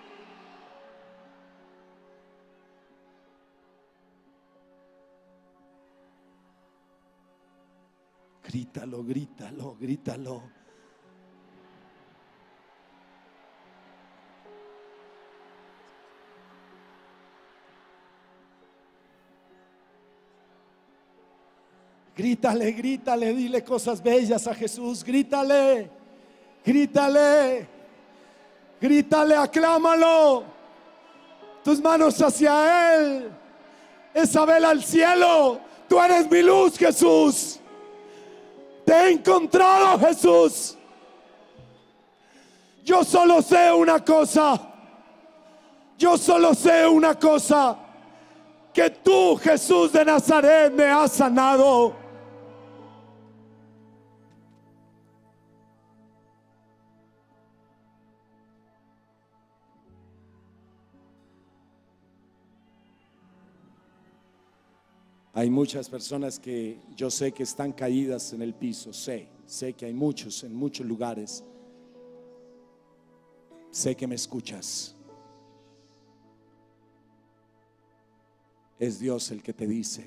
Grítalo, grítalo, grítalo. Grítale, grítale, dile cosas bellas a Jesús. Grítale, grítale, grítale, aclámalo. Tus manos hacia Él. Esa vela al cielo. Tú eres mi luz, Jesús. Te he encontrado, Jesús. Yo solo sé una cosa. Yo solo sé una cosa. Que tú, Jesús de Nazaret, me has sanado. Hay muchas personas que yo sé que están caídas en el piso. Sé que hay muchos en muchos lugares. Sé que me escuchas. Es Dios el que te dice,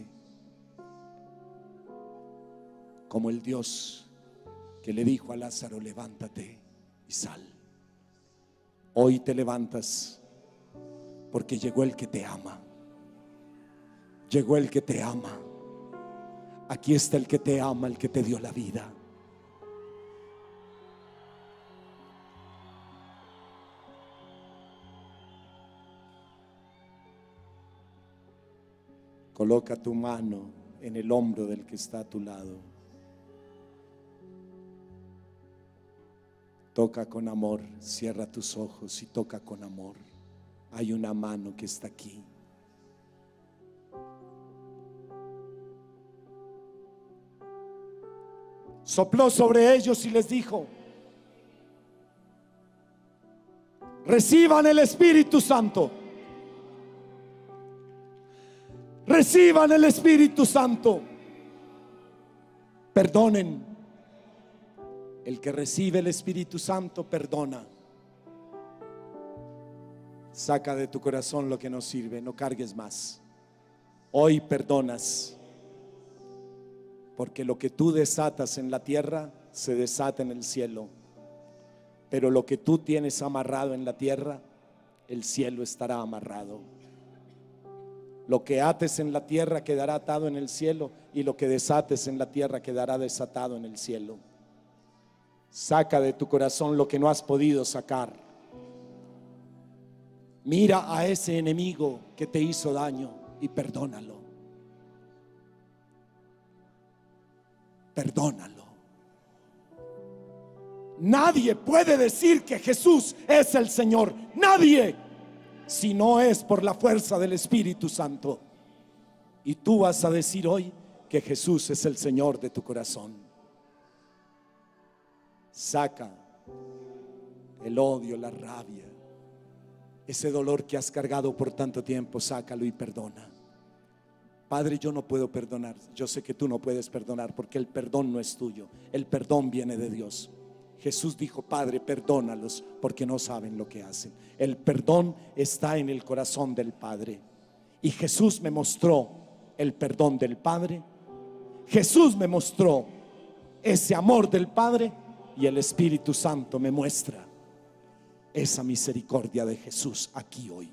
como el Dios que le dijo a Lázaro, levántate y sal. Hoy te levantas porque llegó el que te ama. Llegó el que te ama. Aquí está el que te ama, el que te dio la vida. Coloca tu mano en el hombro del que está a tu lado. Toca con amor, cierra tus ojos y toca con amor. Hay una mano que está aquí. Sopló sobre ellos y les dijo: reciban el Espíritu Santo. Reciban el Espíritu Santo. Perdonen. El que recibe el Espíritu Santo perdona. Saca de tu corazón lo que no sirve, no cargues más. Hoy perdonas, porque lo que tú desatas en la tierra se desata en el cielo. Pero lo que tú tienes amarrado en la tierra, el cielo estará amarrado. Lo que ates en la tierra quedará atado en el cielo, y lo que desates en la tierra quedará desatado en el cielo. Saca de tu corazón lo que no has podido sacar. Mira a ese enemigo que te hizo daño y perdónalo. Perdónalo. Nadie puede decir que Jesús es el Señor. Nadie. Si no es por la fuerza del Espíritu Santo. Y tú vas a decir hoy que Jesús es el Señor de tu corazón. Saca el odio, la rabia, ese dolor que has cargado por tanto tiempo. Sácalo y perdona. Padre, yo no puedo perdonar. Yo sé que tú no puedes perdonar, porque el perdón no es tuyo. El perdón viene de Dios. Jesús dijo: Padre, perdónalos porque no saben lo que hacen. El perdón está en el corazón del Padre. Y Jesús me mostró el perdón del Padre. Jesús me mostró ese amor del Padre, y el Espíritu Santo me muestra esa misericordia de Jesús aquí hoy.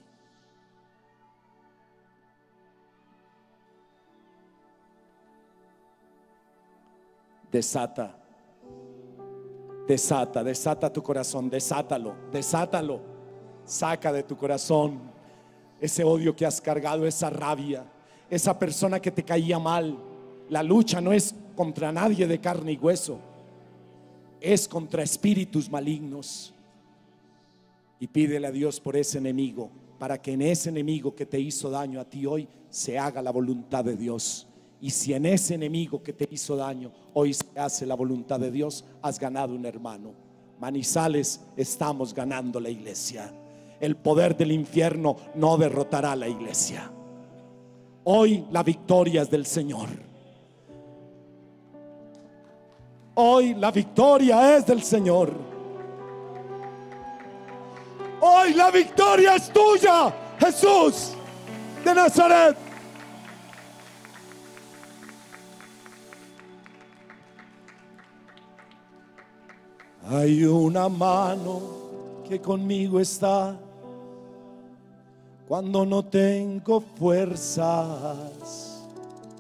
Desata. Desata, desata tu corazón, desátalo, desátalo. Saca de tu corazón ese odio que has cargado, esa rabia, esa persona que te caía mal. La lucha no es contra nadie de carne y hueso, es contra espíritus malignos. Y pídele a Dios por ese enemigo, para que en ese enemigo que te hizo daño a ti hoy se haga la voluntad de Dios. Y si en ese enemigo que te hizo daño hoy se hace la voluntad de Dios, has ganado un hermano. Manizales, estamos ganando la iglesia. El poder del infierno no derrotará a la iglesia. Hoy la victoria es del Señor. Hoy la victoria es del Señor. Hoy la victoria es tuya, Jesús de Nazaret. Hay una mano que conmigo está cuando no tengo fuerzas,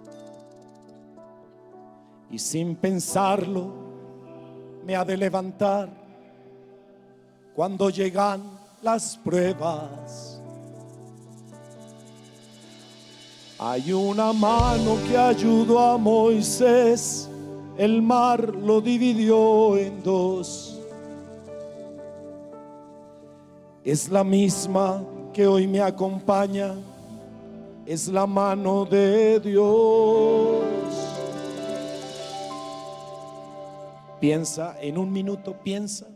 y sin pensarlo me ha de levantar cuando llegan las pruebas. Hay una mano que ayudó a Moisés, el mar lo dividió en dos. Es la misma que hoy me acompaña, es la mano de Dios. Piensa en un minuto, piensa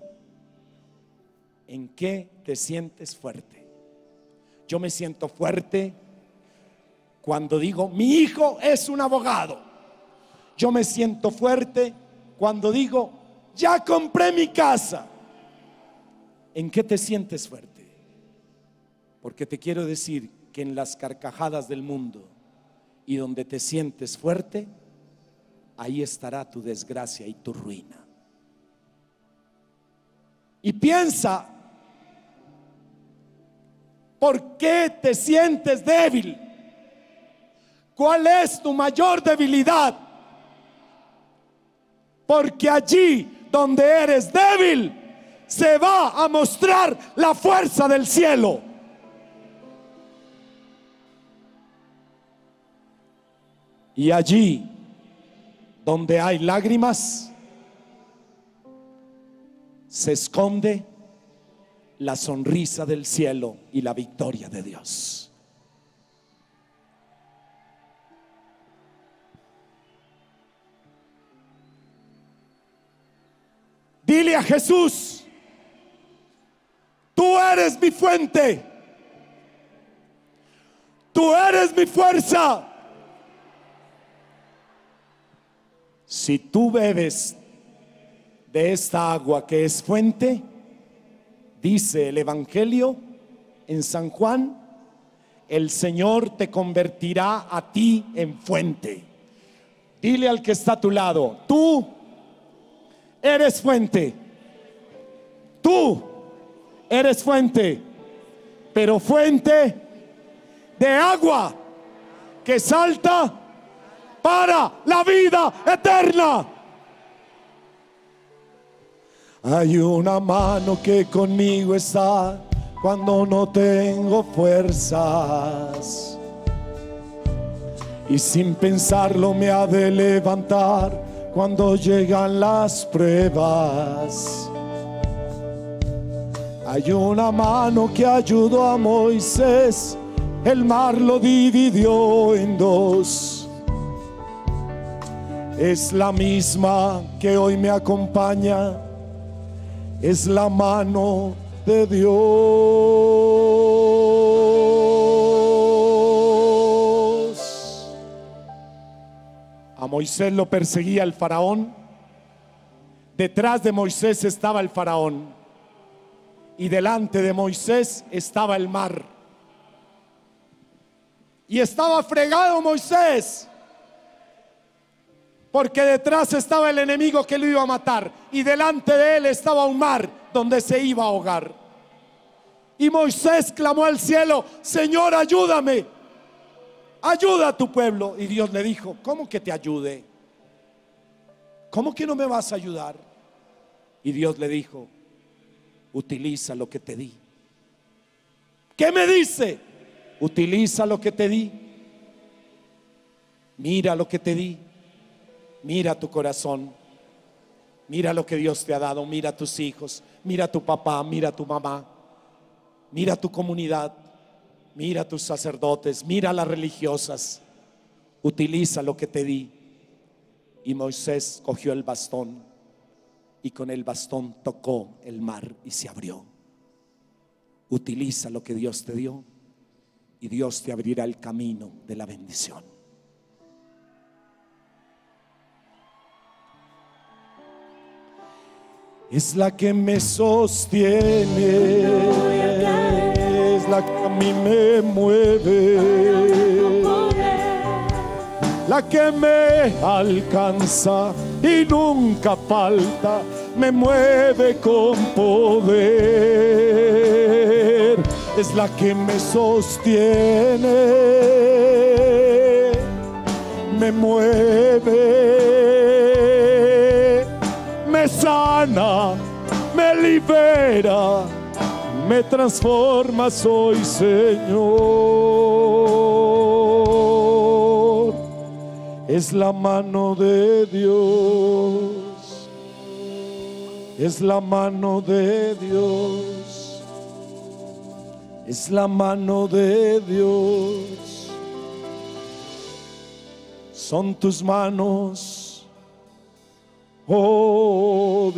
en qué te sientes fuerte. Yo me siento fuerte cuando digo: mi hijo es un abogado. Yo me siento fuerte cuando digo: ya compré mi casa. ¿En qué te sientes fuerte? Porque te quiero decir que en las carcajadas del mundo y donde te sientes fuerte, ahí estará tu desgracia y tu ruina. Y piensa, ¿por qué te sientes débil? ¿Cuál es tu mayor debilidad? Porque allí donde eres débil, se va a mostrar la fuerza del cielo. Y allí donde hay lágrimas, se esconde la sonrisa del cielo y la victoria de Dios. Dile a Jesús: tú eres mi fuente, tú eres mi fuerza. Si tú bebes de esta agua que es fuente, dice el Evangelio en San Juan, el Señor te convertirá a ti en fuente. Dile al que está a tu lado: tú eres fuente, tú eres fuente, pero fuente de agua que salta para la vida eterna. Hay una mano que conmigo está cuando no tengo fuerzas, y sin pensarlo me ha de levantar cuando llegan las pruebas. Hay una mano que ayudó a Moisés, el mar lo dividió en dos. Es la misma que hoy me acompaña, es la mano de Dios. A Moisés lo perseguía el faraón. Detrás de Moisés estaba el faraón y delante de Moisés estaba el mar. Y estaba fregado Moisés, porque detrás estaba el enemigo que lo iba a matar, y delante de él estaba un mar donde se iba a ahogar. Y Moisés clamó al cielo: Señor, ayúdame, ayuda a tu pueblo. Y Dios le dijo: ¿cómo que te ayude? ¿Cómo que no me vas a ayudar? Y Dios le dijo: utiliza lo que te di. ¿Qué me dice? Utiliza lo que te di. Mira lo que te di. Mira tu corazón, mira lo que Dios te ha dado, mira a tus hijos, mira a tu papá, mira a tu mamá, mira a tu comunidad, mira a tus sacerdotes, mira a las religiosas. Utiliza lo que te di. Y Moisés cogió el bastón y con el bastón tocó el mar y se abrió. Utiliza lo que Dios te dio y Dios te abrirá el camino de la bendición. Es la que me sostiene, es la que a mí me mueve, la que me alcanza y nunca falta, me mueve con poder. Es la que me sostiene, me mueve, me sana, me libera, me transforma, soy Señor. Es la mano de Dios, es la mano de Dios, es la mano de Dios. Son tus manos, oh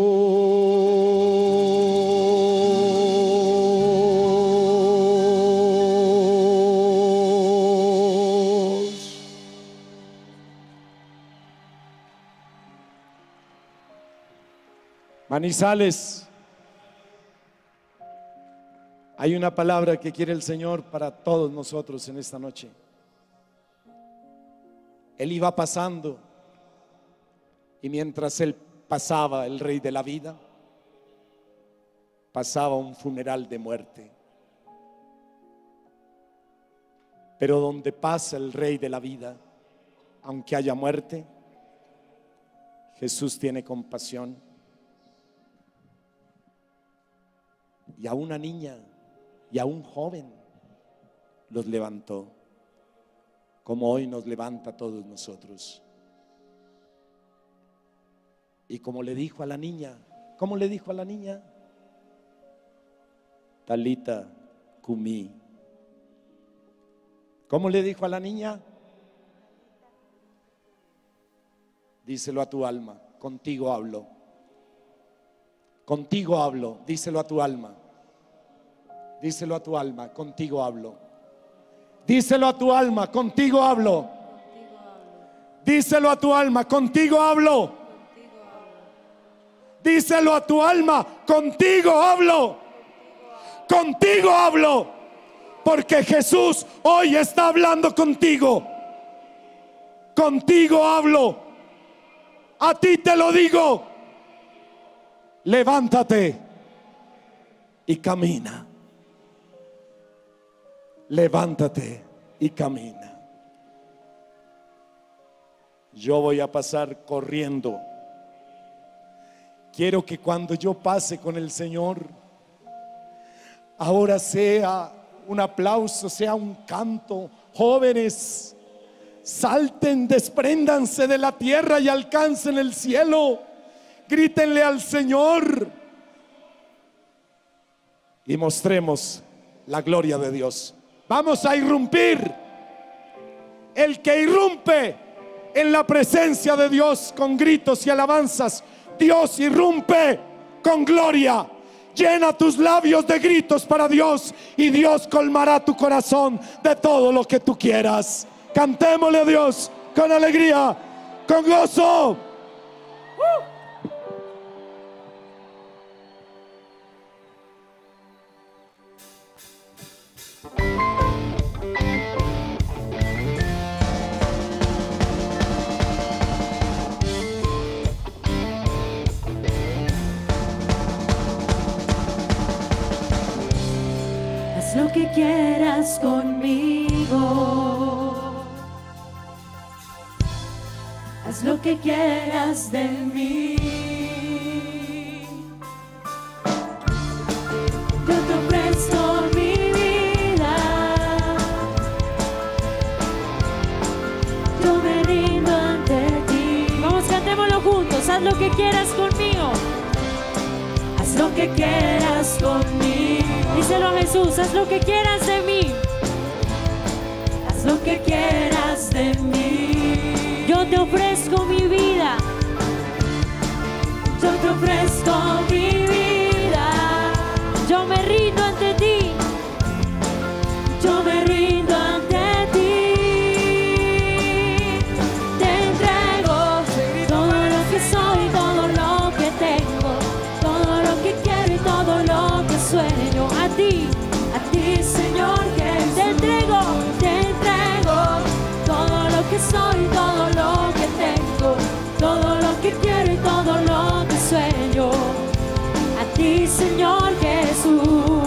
Dios. Manizales, Hay una palabra que quiere el Señor para todos nosotros en esta noche. Él iba pasando y mientras él pasaba, el Rey de la vida, pasaba un funeral de muerte. Pero donde pasa el Rey de la vida, aunque haya muerte, Jesús tiene compasión. Y a una niña y a un joven los levantó, como hoy nos levanta a todos nosotros. Y como le dijo a la niña, ¿cómo le dijo a la niña? Talita cumí. ¿Cómo le dijo a la niña? Díselo a tu alma, contigo hablo. Contigo hablo, díselo a tu alma. Díselo a tu alma, contigo hablo. Díselo a tu alma, contigo hablo. Díselo a tu alma, contigo hablo. Díselo a tu alma, contigo hablo. Contigo hablo. Porque Jesús hoy está hablando contigo. Contigo hablo. A ti te lo digo. Levántate y camina. Levántate y camina. Yo voy a pasar corriendo. Quiero que cuando yo pase con el Señor, ahora sea un aplauso, sea un canto. Jóvenes, salten, despréndanse de la tierra y alcancen el cielo. Grítenle al Señor y mostremos la gloria de Dios. Vamos a irrumpir. El que irrumpe en la presencia de Dios con gritos y alabanzas, Dios irrumpe con gloria. Llena tus labios de gritos para Dios y Dios colmará tu corazón de todo lo que tú quieras. Cantémosle a Dios con alegría, con gozo. Haz lo que quieras conmigo. Haz lo que quieras de mí. Yo te ofrezco mi vida. Yo me rindo ante ti. Vamos, cantémoslo juntos. Haz lo que quieras conmigo. Haz lo que quieras conmigo. Díselo a Jesús, haz lo que quieras de mí. Haz lo que quieras de mí. Yo te ofrezco mi vida. Yo te ofrezco mi vida. Yo me rindo ante ti. Yo me rindo ante ti. Te entrego todo lo que soy, todo lo que tengo, todo lo que quiero y todo lo que sueño. A ti, Señor, que te entrego todo lo que soy, todo lo que tengo, todo lo que quiero y todo lo que sueño. A ti, Señor Jesús.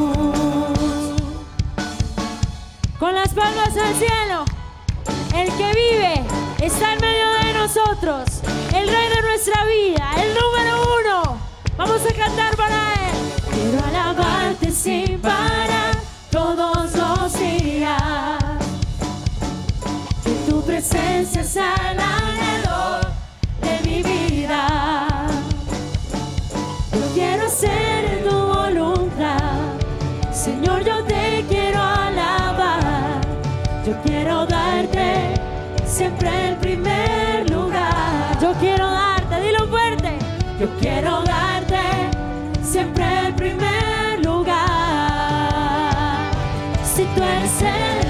Con las palmas al cielo, el que vive está en medio de nosotros, el Rey de nuestra vida, el número uno. Vamos a cantar para Él. Quiero alabarte sin parar todos los días. Que tu presencia sea el anhelo de mi vida. Yo quiero hacer tu voluntad, Señor, yo te quiero alabar. Yo quiero darte siempre el primer lugar. Yo quiero darte, dilo fuerte. Yo quiero darte siempre el primer lugar. Si tú eres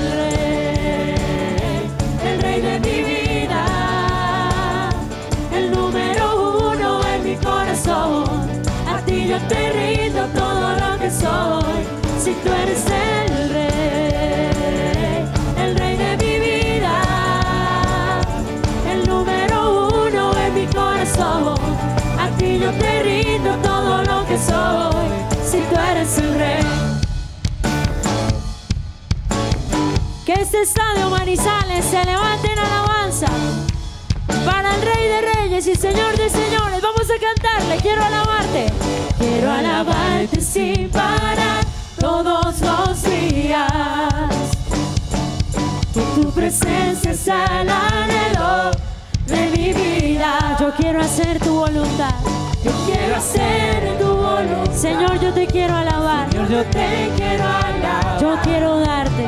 el rey de mi vida, el número uno en mi corazón, a ti yo te rindo todo lo que soy. Si si tú eres el rey de mi vida, el número uno en mi corazón. A ti yo te rindo todo lo que soy, si tú eres el rey. Que este estadio Manizales se levante en alabanza para el Rey de Reyes y Señor de Señores. Vamos a cantarle, quiero alabarte sin parar todos los días. Que tu presencia es el anhelo de mi vida. Yo quiero hacer tu voluntad, yo quiero hacer tu voluntad. Señor, yo te quiero alabar, Señor, yo te quiero alabar. Yo quiero darte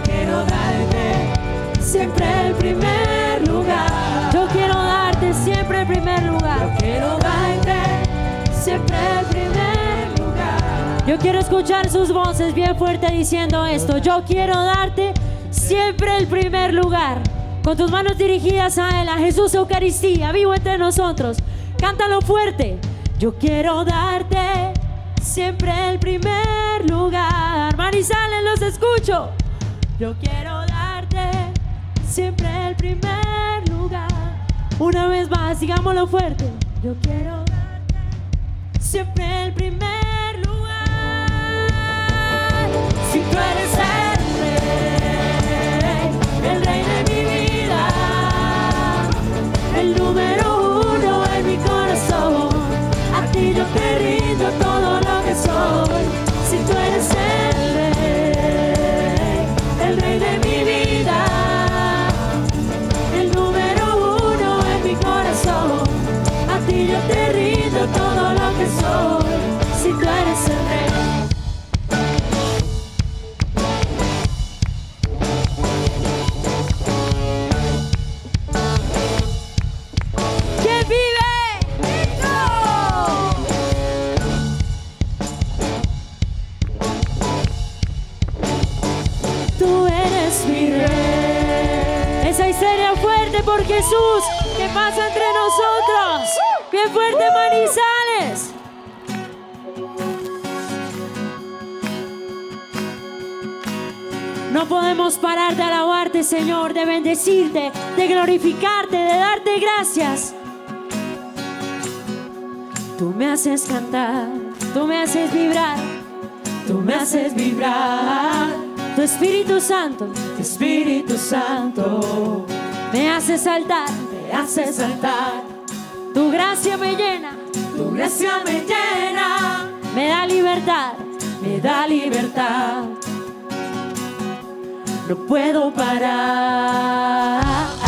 siempre el primer lugar. Yo quiero darte siempre el primer lugar. Yo quiero darte siempre el primer lugar. Yo quiero escuchar sus voces bien fuerte diciendo esto. Yo quiero darte siempre el primer lugar. Con tus manos dirigidas a Él, a Jesús Eucaristía, vivo entre nosotros. Cántalo fuerte. Yo quiero darte siempre el primer lugar. Manizales, los escucho. Yo quiero darte siempre el primer lugar. Una vez más, digámoslo fuerte. Yo quiero darte siempre el primer lugar. Si tú eres el rey de mi vida, el número uno en mi corazón. A ti yo te rindo todo lo que soy. Si tú eres el rey de mi vida, el número uno en mi corazón. A ti yo te rindo todo lo que soy. Si tú eres el rey. ¿Quién vive? ¡No! Tú eres mi rey. Esa histeria fuerte por Jesús que pasa entre nosotros. Bien fuerte, Manizales. No podemos parar de alabarte, Señor, de bendecirte, de glorificarte, de darte gracias. Tú me haces cantar, tú me haces vibrar, tú me haces vibrar. Tu Espíritu Santo me hace saltar, me hace saltar. Tu gracia me llena, tu gracia me llena. Me da libertad, me da libertad. No puedo parar.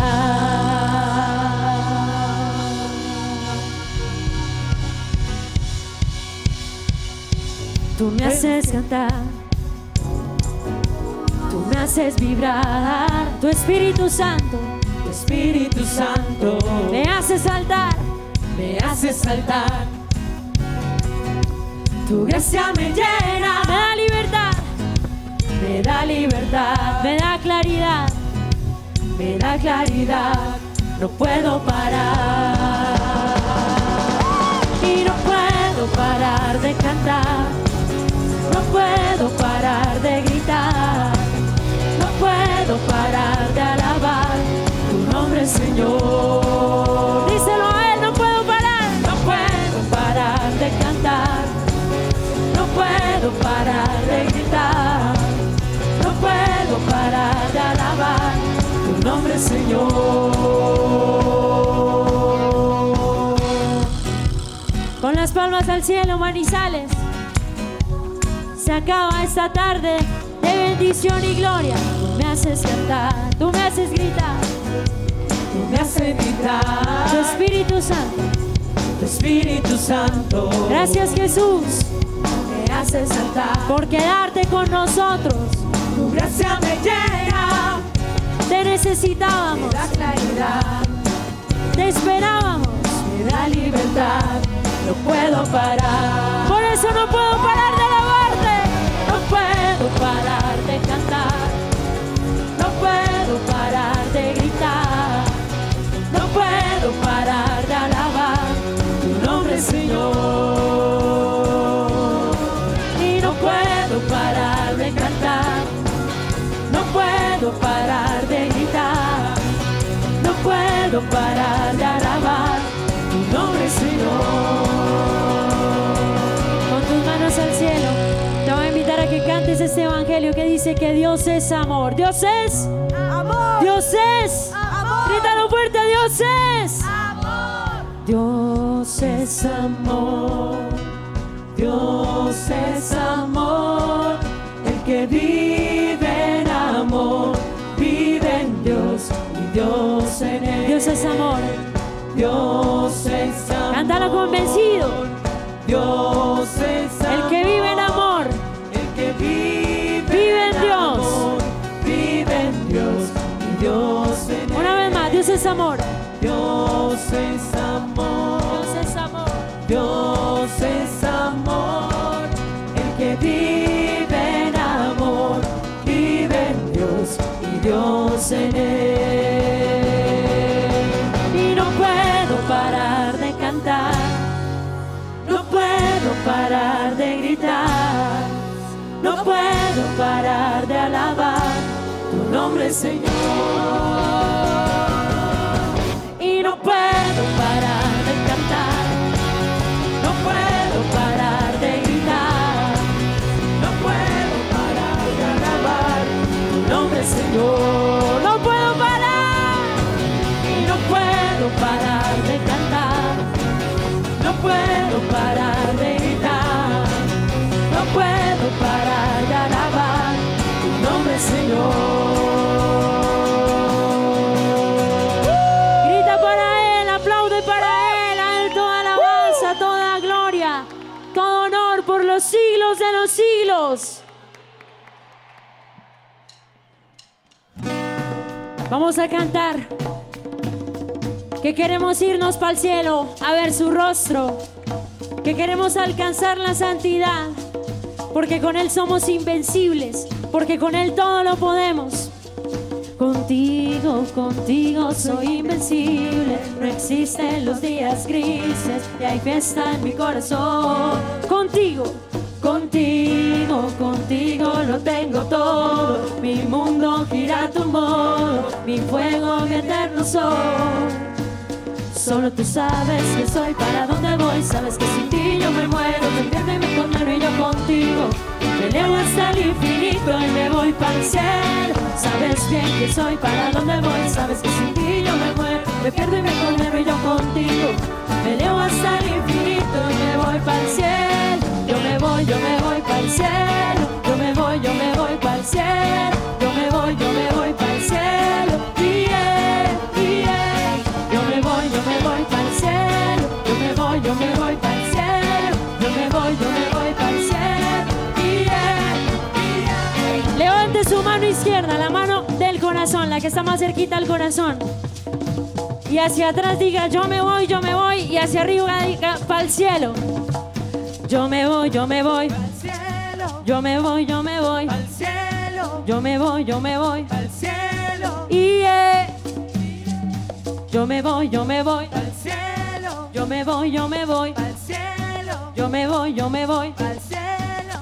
Tú me haces cantar, tú me haces vibrar. Tu Espíritu Santo me hace saltar, me hace saltar. Tu gracia me llena, me da libertad, me da libertad, me da claridad, me da claridad. No puedo parar y no puedo parar de cantar. No puedo parar de gritar, no puedo parar de alabar tu nombre, Señor. Díselo a Él, no puedo parar, no puedo parar de cantar, no puedo parar de gritar, no puedo parar de alabar tu nombre, Señor. Con las palmas al cielo, Manizales. Se acaba esta tarde de bendición y gloria. Tú me haces cantar, tú me haces gritar, tú me haces gritar. Tu Espíritu Santo, gracias Jesús, me haces saltar por quedarte con nosotros. Tu gracia me llena, te necesitábamos, me da claridad, te esperábamos, me da libertad. No puedo parar, por eso no puedo parar de alabarte. No puedo parar de cantar, no puedo parar de gritar, no puedo parar de alabar tu nombre, Señor. Y no puedo parar es este evangelio que dice que Dios es amor. Dios es Amor. Dios es. Amor. Grítalo fuerte, Dios es. Amor. Dios es amor. Dios es amor. El que vive en amor, vive en Dios y Dios en él. Dios es amor. Dios es amor. Cántalo convencido. Dios es amor. El que vive en amor, El que vive en Dios. amor, vive en Dios y Dios en él. Una vez más, Dios es amor. Dios es amor. Dios es amor. Dios es amor. El que vive en amor, vive en Dios y Dios en él. Y no puedo parar de cantar, no puedo parar de gritar, no puedo parar de alabar tu nombre, Señor. Y no puedo parar de cantar, no puedo parar de gritar, no puedo parar de alabar tu nombre, Señor. No puedo parar, y no puedo parar de cantar, no puedo parar de gritar, no puedo parar de alabar tu nombre, Señor. Grita para Él, aplaude para Él, alto alabanza, toda gloria, todo honor por los siglos de los siglos. Vamos a cantar, que queremos irnos para el cielo a ver su rostro, que queremos alcanzar la santidad, porque con Él somos invencibles, porque con Él todo lo podemos. Contigo, contigo soy invencible, no existen los días grises y hay fiesta en mi corazón. Contigo, contigo, contigo lo tengo todo, mi mundo gira a tu modo, mi fuego, mi eterno sol. Solo tú sabes que soy, para dónde voy, sabes que sin ti yo me muero, me pierdo y me condeno y yo contigo me elevo hasta el infinito y me voy para el cielo. Sabes bien que soy, para dónde voy, sabes que sin ti yo me muero, me pierdo y me condeno y yo contigo me elevo hasta el infinito y me voy para el cielo. Yo me voy para el cielo, yo me voy para el cielo, yo me voy para el cielo. Yo me voy para el cielo, yo me voy para el cielo, yo me voy para el cielo. Levante su mano izquierda, la mano del corazón, la que está más cerquita al corazón. Y hacia atrás diga yo me voy, y hacia arriba diga para el cielo. Yo me voy, yo me voy, Al cielo. yo me voy, yo me voy, Al cielo. yo me voy, yo me voy. Al cielo. Yo me voy, yo me voy, Al cielo. yo me voy, yo me voy, Al cielo. yo me voy, yo me voy. Al cielo.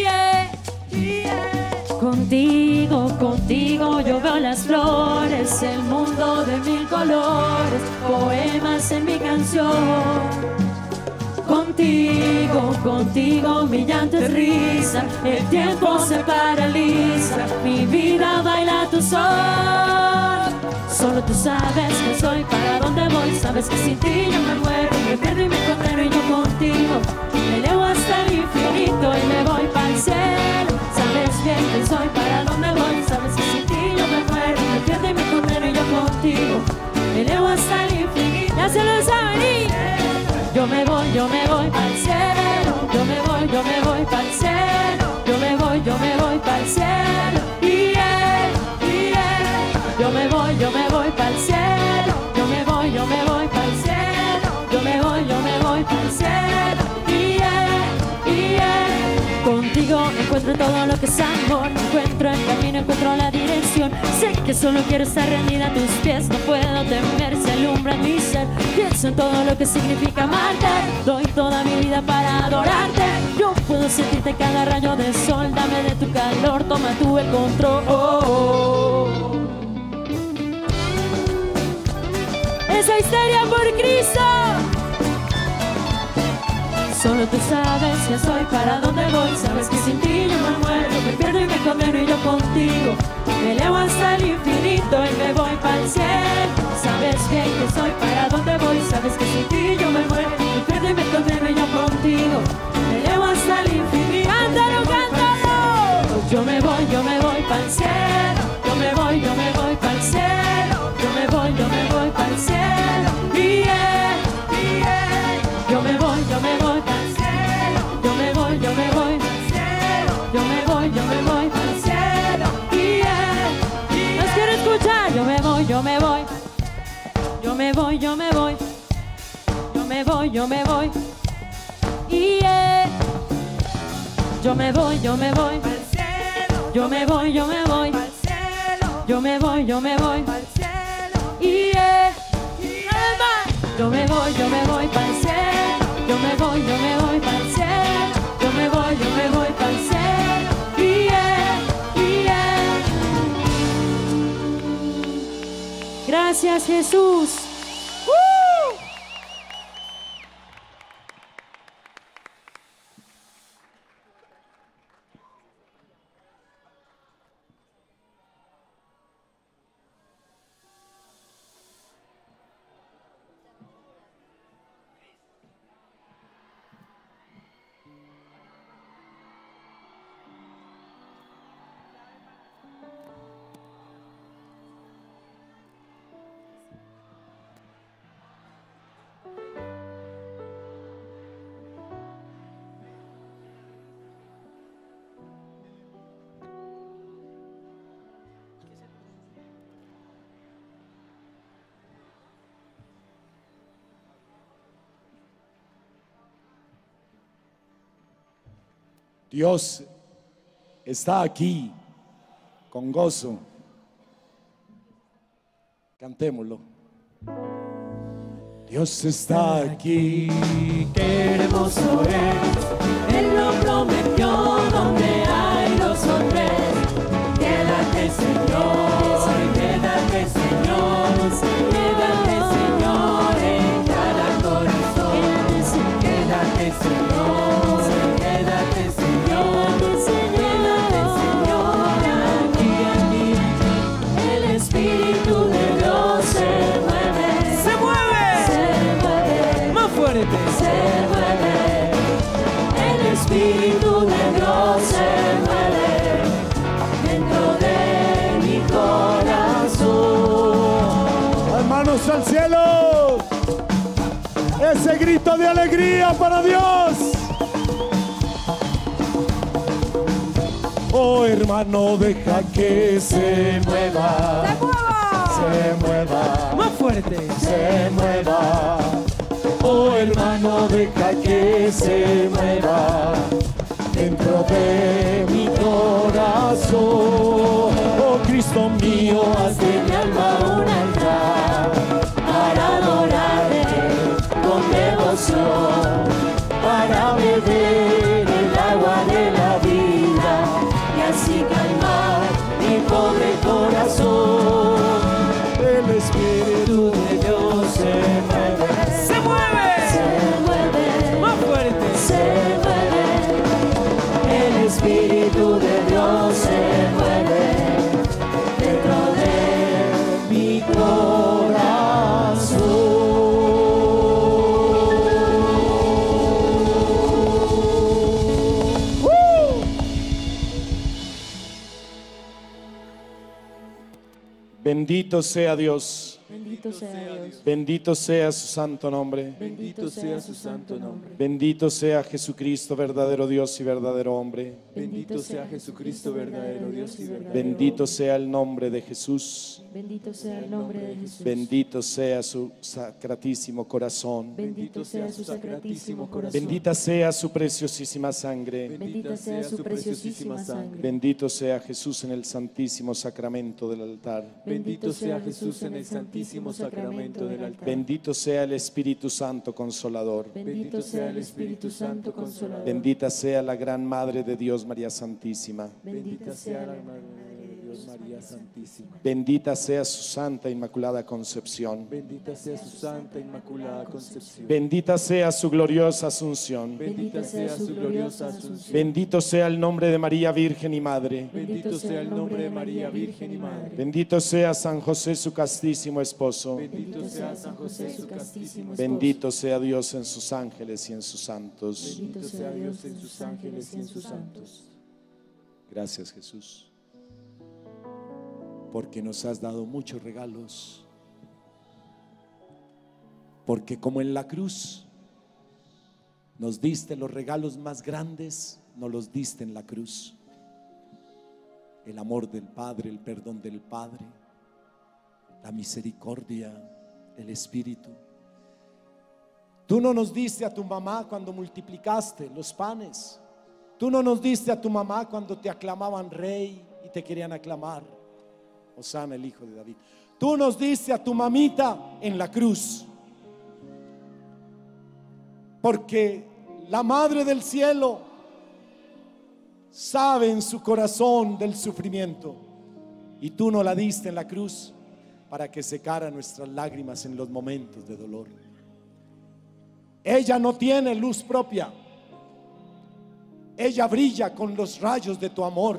Contigo, contigo yo veo las flores, el mundo de mil colores, poemas en mi canción. Contigo, contigo mi llanto es risa, el tiempo se paraliza, mi vida baila a tu sol. Solo tú sabes que soy, para dónde voy, sabes que sin ti yo me muero, me pierdo y me condeno y yo contigo me elevo hasta el infinito y me voy para el cielo. Sabes bien que soy, para dónde voy, sabes que sin ti yo me muero, me pierdo y me condeno y yo contigo me elevo hasta el infinito. Ya se lo saben y yo me voy para el cielo, yo me voy para el cielo, yo me voy para el cielo. Yo me voy para el cielo, yo me voy para el cielo, yo me voy para el cielo. Contigo encuentro todo lo que es amor, encuentro el camino, encuentro la dirección. Sé que solo quiero estar rendida a tus pies, no puedo temer, se alumbra mi ser. Pienso en todo lo que significa amarte, doy toda mi vida para adorarte. Yo puedo sentirte cada rayo de sol, dame de tu calor, toma tú el control. Esa histeria por Cristo. Solo tú sabes que soy, para dónde voy. Sabes que sin ti yo me muero, me pierdo y me condeno y yo contigo. Me elevo hasta el infinito y me voy para el cielo. Sabes bien que soy, para dónde voy. Sabes que sin ti yo me muero, me pierdo y me condeno y yo contigo. Me elevo hasta el infinito. ¡Cántalo, cántalo! Yo me voy para el cielo. Yo me voy para el cielo. Yo me voy para el cielo. Yeah, yeah. Yo me voy para el cielo. Yo me voy para el cielo. Yo me voy para el cielo. Yeah, yeah. Los quiero escuchar. Yo me voy. Yo me voy. Yeah. Yo me voy. Yo me voy para el cielo. Yo me voy para el cielo. Yo me voy para el cielo. Yeah. Yo me voy para el cielo. Yo me voy para el cielo. Yo me voy para el cielo. Yeah, yeah. Gracias, Jesús. Dios está aquí con gozo. Cantémoslo. Dios está aquí. Qué hermoso es, Él lo prometió, donde hay dos o tres. Quédate, Señor, quédate, Señor, quédate, Señor, en cada corazón. Quédate, Señor, quédate, Señor, quédate, Señor, aquí. El Espíritu de Dios se mueve. ¡Se mueve! Se mueve. ¡Más fuerte! Se mueve. El Espíritu de Dios se mueve dentro de mi corazón. Las manos al cielo. Ese grito de alegría para Dios. Oh, hermano, deja que se mueva. Se mueva. ¡Más fuerte! Se mueva. Oh, hermano, deja que se mueva dentro de mi corazón. Oh, Cristo mío, haz de mi alma un altar para adorarte con devoción, para beber el agua de la vida y así calmar mi pobre corazón. El Espíritu de Dios se mueve. ¡Se mueve! Se mueve. ¡Más fuerte! Se mueve. El Espíritu de Dios se mueve dentro de mi corazón. Bendito sea Dios. Bendito sea Dios. Bendito sea su santo nombre. Bendito sea su santo nombre. Bendito sea Jesucristo, verdadero Dios y verdadero hombre. Bendito sea Jesucristo, verdadero Dios y verdadero. Bendito sea el nombre de Jesús. Bendito sea el nombre de Jesús. Bendito sea su sacratísimo corazón. Bendito sea su sacratísimo corazón. Bendita sea su preciosísima sangre. Bendita sea su preciosísima sangre. Bendito sea Jesús en el santísimo sacramento del altar. Bendito sea Jesús en el santísimo sacramento del altar. Bendito sea el Espíritu Santo Consolador. Bendito sea el Espíritu Santo Consolador. Bendita sea la gran Madre de Dios, María Santísima. Bendita sea la Madre de Dios. María Santísima. Bendita sea su Santa Inmaculada Concepción. Bendita sea su Santa Inmaculada Concepción. Bendita sea su gloriosa Asunción. Bendita sea su gloriosa Asunción. Bendito sea el nombre de María Virgen y Madre. Bendito sea el nombre de María Virgen y Madre. Bendito sea San José, su castísimo esposo. Bendito sea San José, su castísimo esposo. Bendito sea Dios en sus ángeles y en sus santos. Bendito sea Dios en sus ángeles y en sus santos. Gracias, Jesús, porque nos has dado muchos regalos. Porque como en la cruz nos diste los regalos más grandes, nos los diste en la cruz. El amor del Padre, el perdón del Padre, la misericordia, el Espíritu. Tú no nos diste a tu mamá cuando multiplicaste los panes. Tú no nos diste a tu mamá cuando te aclamaban rey y te querían aclamar Hosana, el hijo de David. Tú nos diste a tu mamita en la cruz. Porque la Madre del Cielo sabe en su corazón del sufrimiento. Y tú nos la diste en la cruz para que secara nuestras lágrimas en los momentos de dolor. Ella no tiene luz propia. Ella brilla con los rayos de tu amor.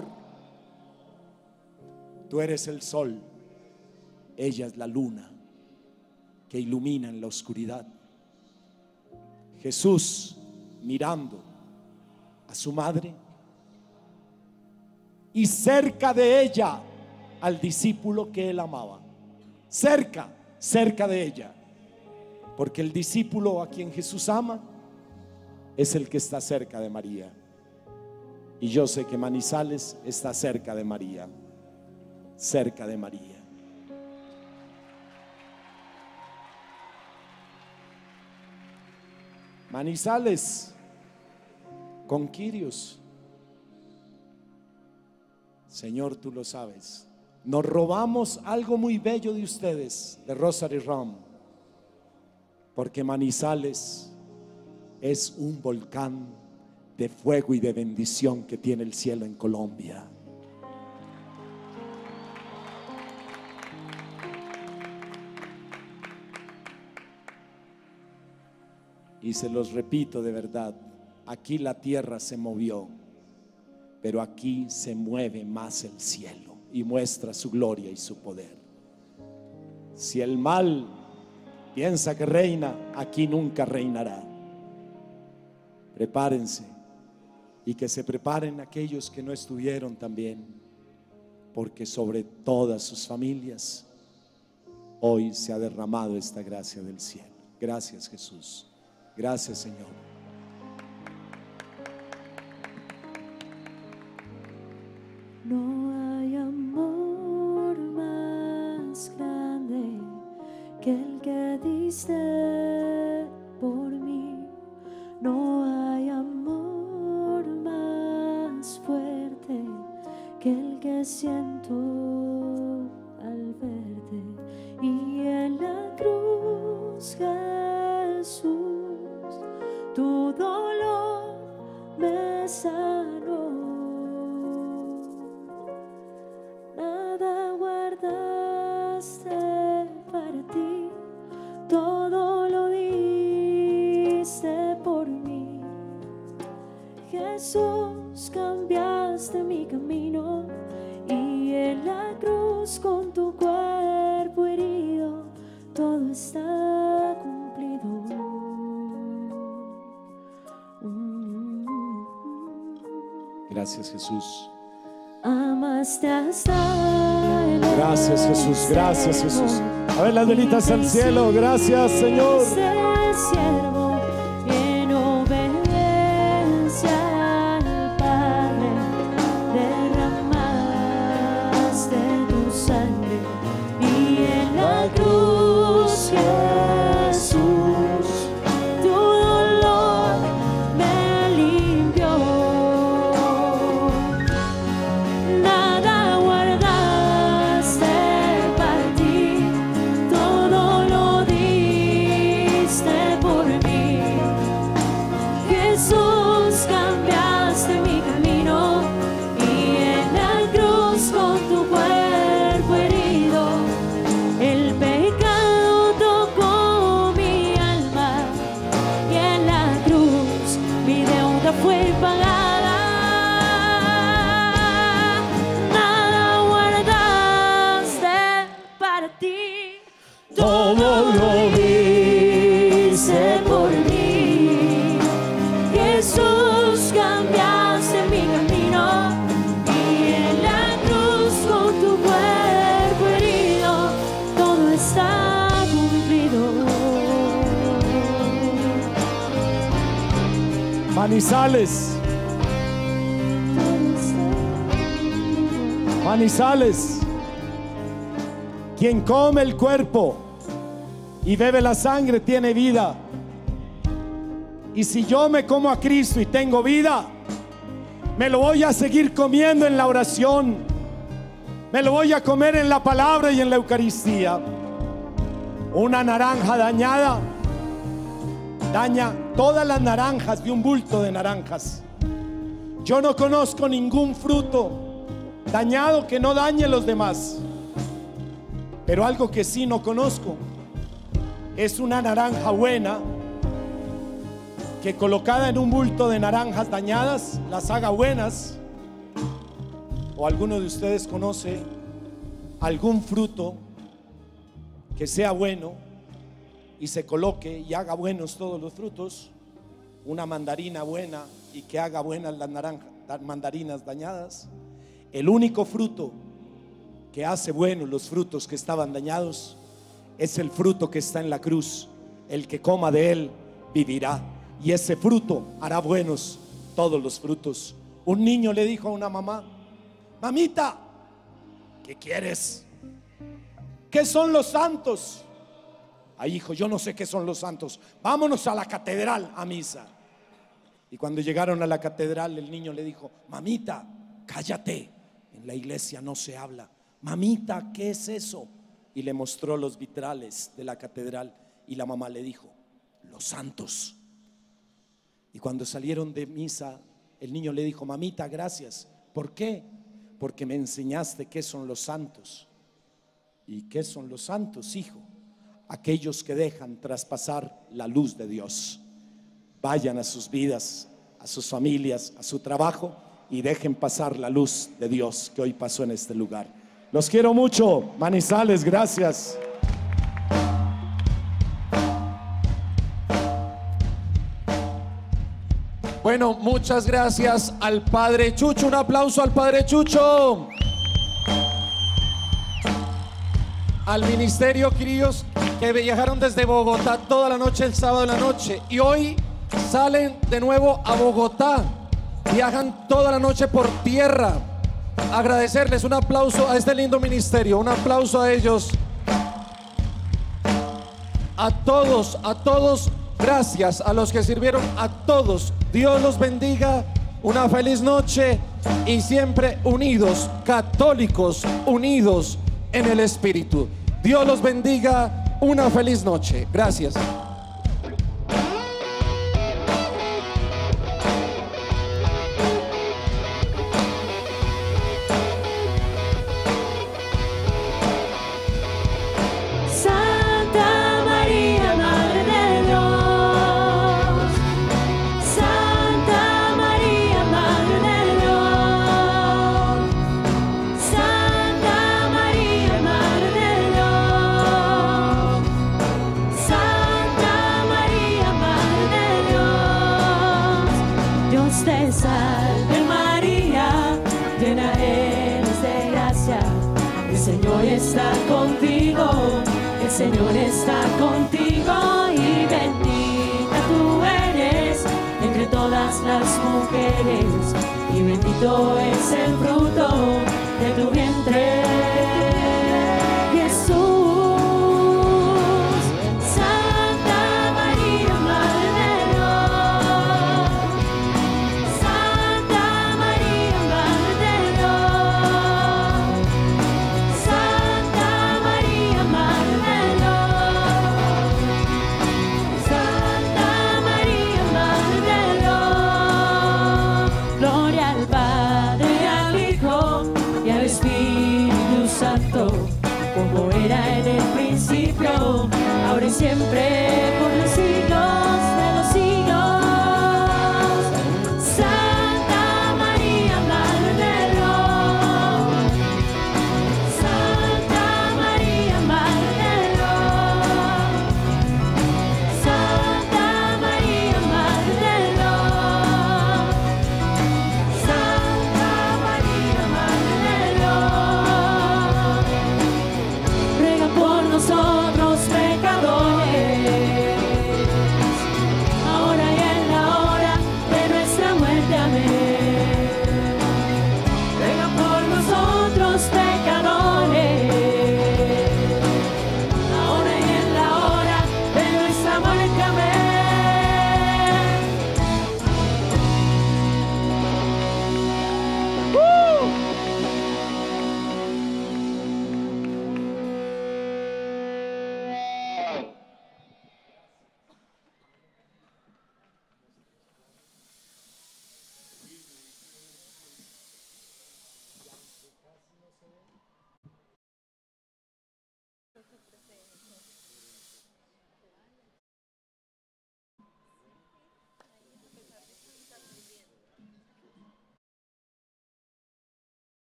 Tú eres el sol. Ella es la luna que ilumina en la oscuridad. Jesús, mirando a su madre y cerca de ella al discípulo que él amaba. Cerca de ella. Porque el discípulo a quien Jesús ama es el que está cerca de María. Y yo sé que Manizales está cerca de María. Cerca de María. Manizales con Quirios. Señor, tú lo sabes. Nos robamos algo muy bello de ustedes, de Rosary Rum, porque Manizales es un volcán de fuego y de bendición que tiene el cielo en Colombia. Y se los repito de verdad, aquí la tierra se movió, pero aquí se mueve más el cielo y muestra su gloria y su poder. Si el mal piensa que reina, aquí nunca reinará. Prepárense. Y que se preparen aquellos que no estuvieron también, porque sobre todas sus familias hoy se ha derramado esta gracia del cielo. Gracias, Jesús. Gracias, Señor. No hay amor más grande que el que diste por mí. No hay amor más fuerte que el que siento al verte. Y en la cruz, Jesús, tu dolor me sanó. Nada guardaste para ti, todo lo diste por mí. Jesús, cambiaste mi camino, y en la cruz con tu cuerpo herido todo está cumplido. Gracias, Jesús. Amaste hasta el Gracias, Jesús. Gracias, Jesús. A ver las velitas al cielo. Gracias, Señor. Siervo en obediencia al Padre, derramaste tu sangre, y en la cruz, Jesús, tu dolor me limpió. Nada guardaste para ti, todo lo diste por mí. cambiaste por mí. Jesús, cambiaste mi camino, y en la cruz con tu cuerpo herido todo está cumplido. Manizales, Manizales, quien come el cuerpo y bebe la sangre tiene vida. Y si yo me como a Cristo y tengo vida, me lo voy a seguir comiendo en la oración, me lo voy a comer en la palabra y en la Eucaristía. Una naranja dañada daña todas las naranjas de un bulto de naranjas. Yo no conozco ningún fruto dañado que no dañe los demás, pero algo que sí no conozco es una naranja buena que colocada en un bulto de naranjas dañadas las haga buenas. ¿O alguno de ustedes conoce algún fruto que sea bueno y se coloque y haga buenos todos los frutos? Una mandarina buena y que haga buenas las mandarinas dañadas. El único fruto que hace buenos los frutos que estaban dañados es el fruto que está en la cruz. El que coma de él vivirá, y ese fruto hará buenos todos los frutos. Un niño le dijo a una mamá: mamita, ¿qué quieres? ¿Qué son los santos? Ay, hijo, yo no sé qué son los santos. Vámonos a la catedral a misa. Y cuando llegaron a la catedral, el niño le dijo: mamita, cállate, en la iglesia no se habla. Mamita, ¿qué es eso? Y le mostró los vitrales de la catedral, y la mamá le dijo: los santos. Y cuando salieron de misa, el niño le dijo: mamita, gracias. ¿Por qué? Porque me enseñaste qué son los santos. ¿Y qué son los santos, hijo? Aquellos que dejan traspasar la luz de Dios. Vayan a sus vidas, a sus familias, a su trabajo, y dejen pasar la luz de Dios que hoy pasó en este lugar. Los quiero mucho, Manizales, gracias. Bueno, muchas gracias al Padre Chucho. Un aplauso al Padre Chucho. Al Ministerio Quirios, que viajaron desde Bogotá toda la noche, el sábado en la noche, y hoy salen de nuevo a Bogotá. Viajan toda la noche por tierra. Agradecerles, un aplauso a este lindo ministerio, un aplauso a ellos. A todos, gracias a los que sirvieron, a todos. Dios los bendiga, una feliz noche, y siempre unidos, católicos, unidos en el Espíritu. Dios los bendiga, una feliz noche. Gracias. Santa María, Madre de Dios. Santa María, Madre de Dios. Santa María, Madre de Dios. Santa María, Madre de Dios. Dios te salve María, llena eres de gracia. El Señor está contigo. El Señor está contigo, y bendita tú eres entre todas las mujeres, y bendito es el fruto de tu vientre, Jesús. Santa María, Madre de Dios. Santa María, Madre de Dios. Santa María, Madre de Dios. Santa María, Madre de Dios. Gloria al Padre, al Hijo y al Espíritu Santo, como era en el principio, ahora y siempre.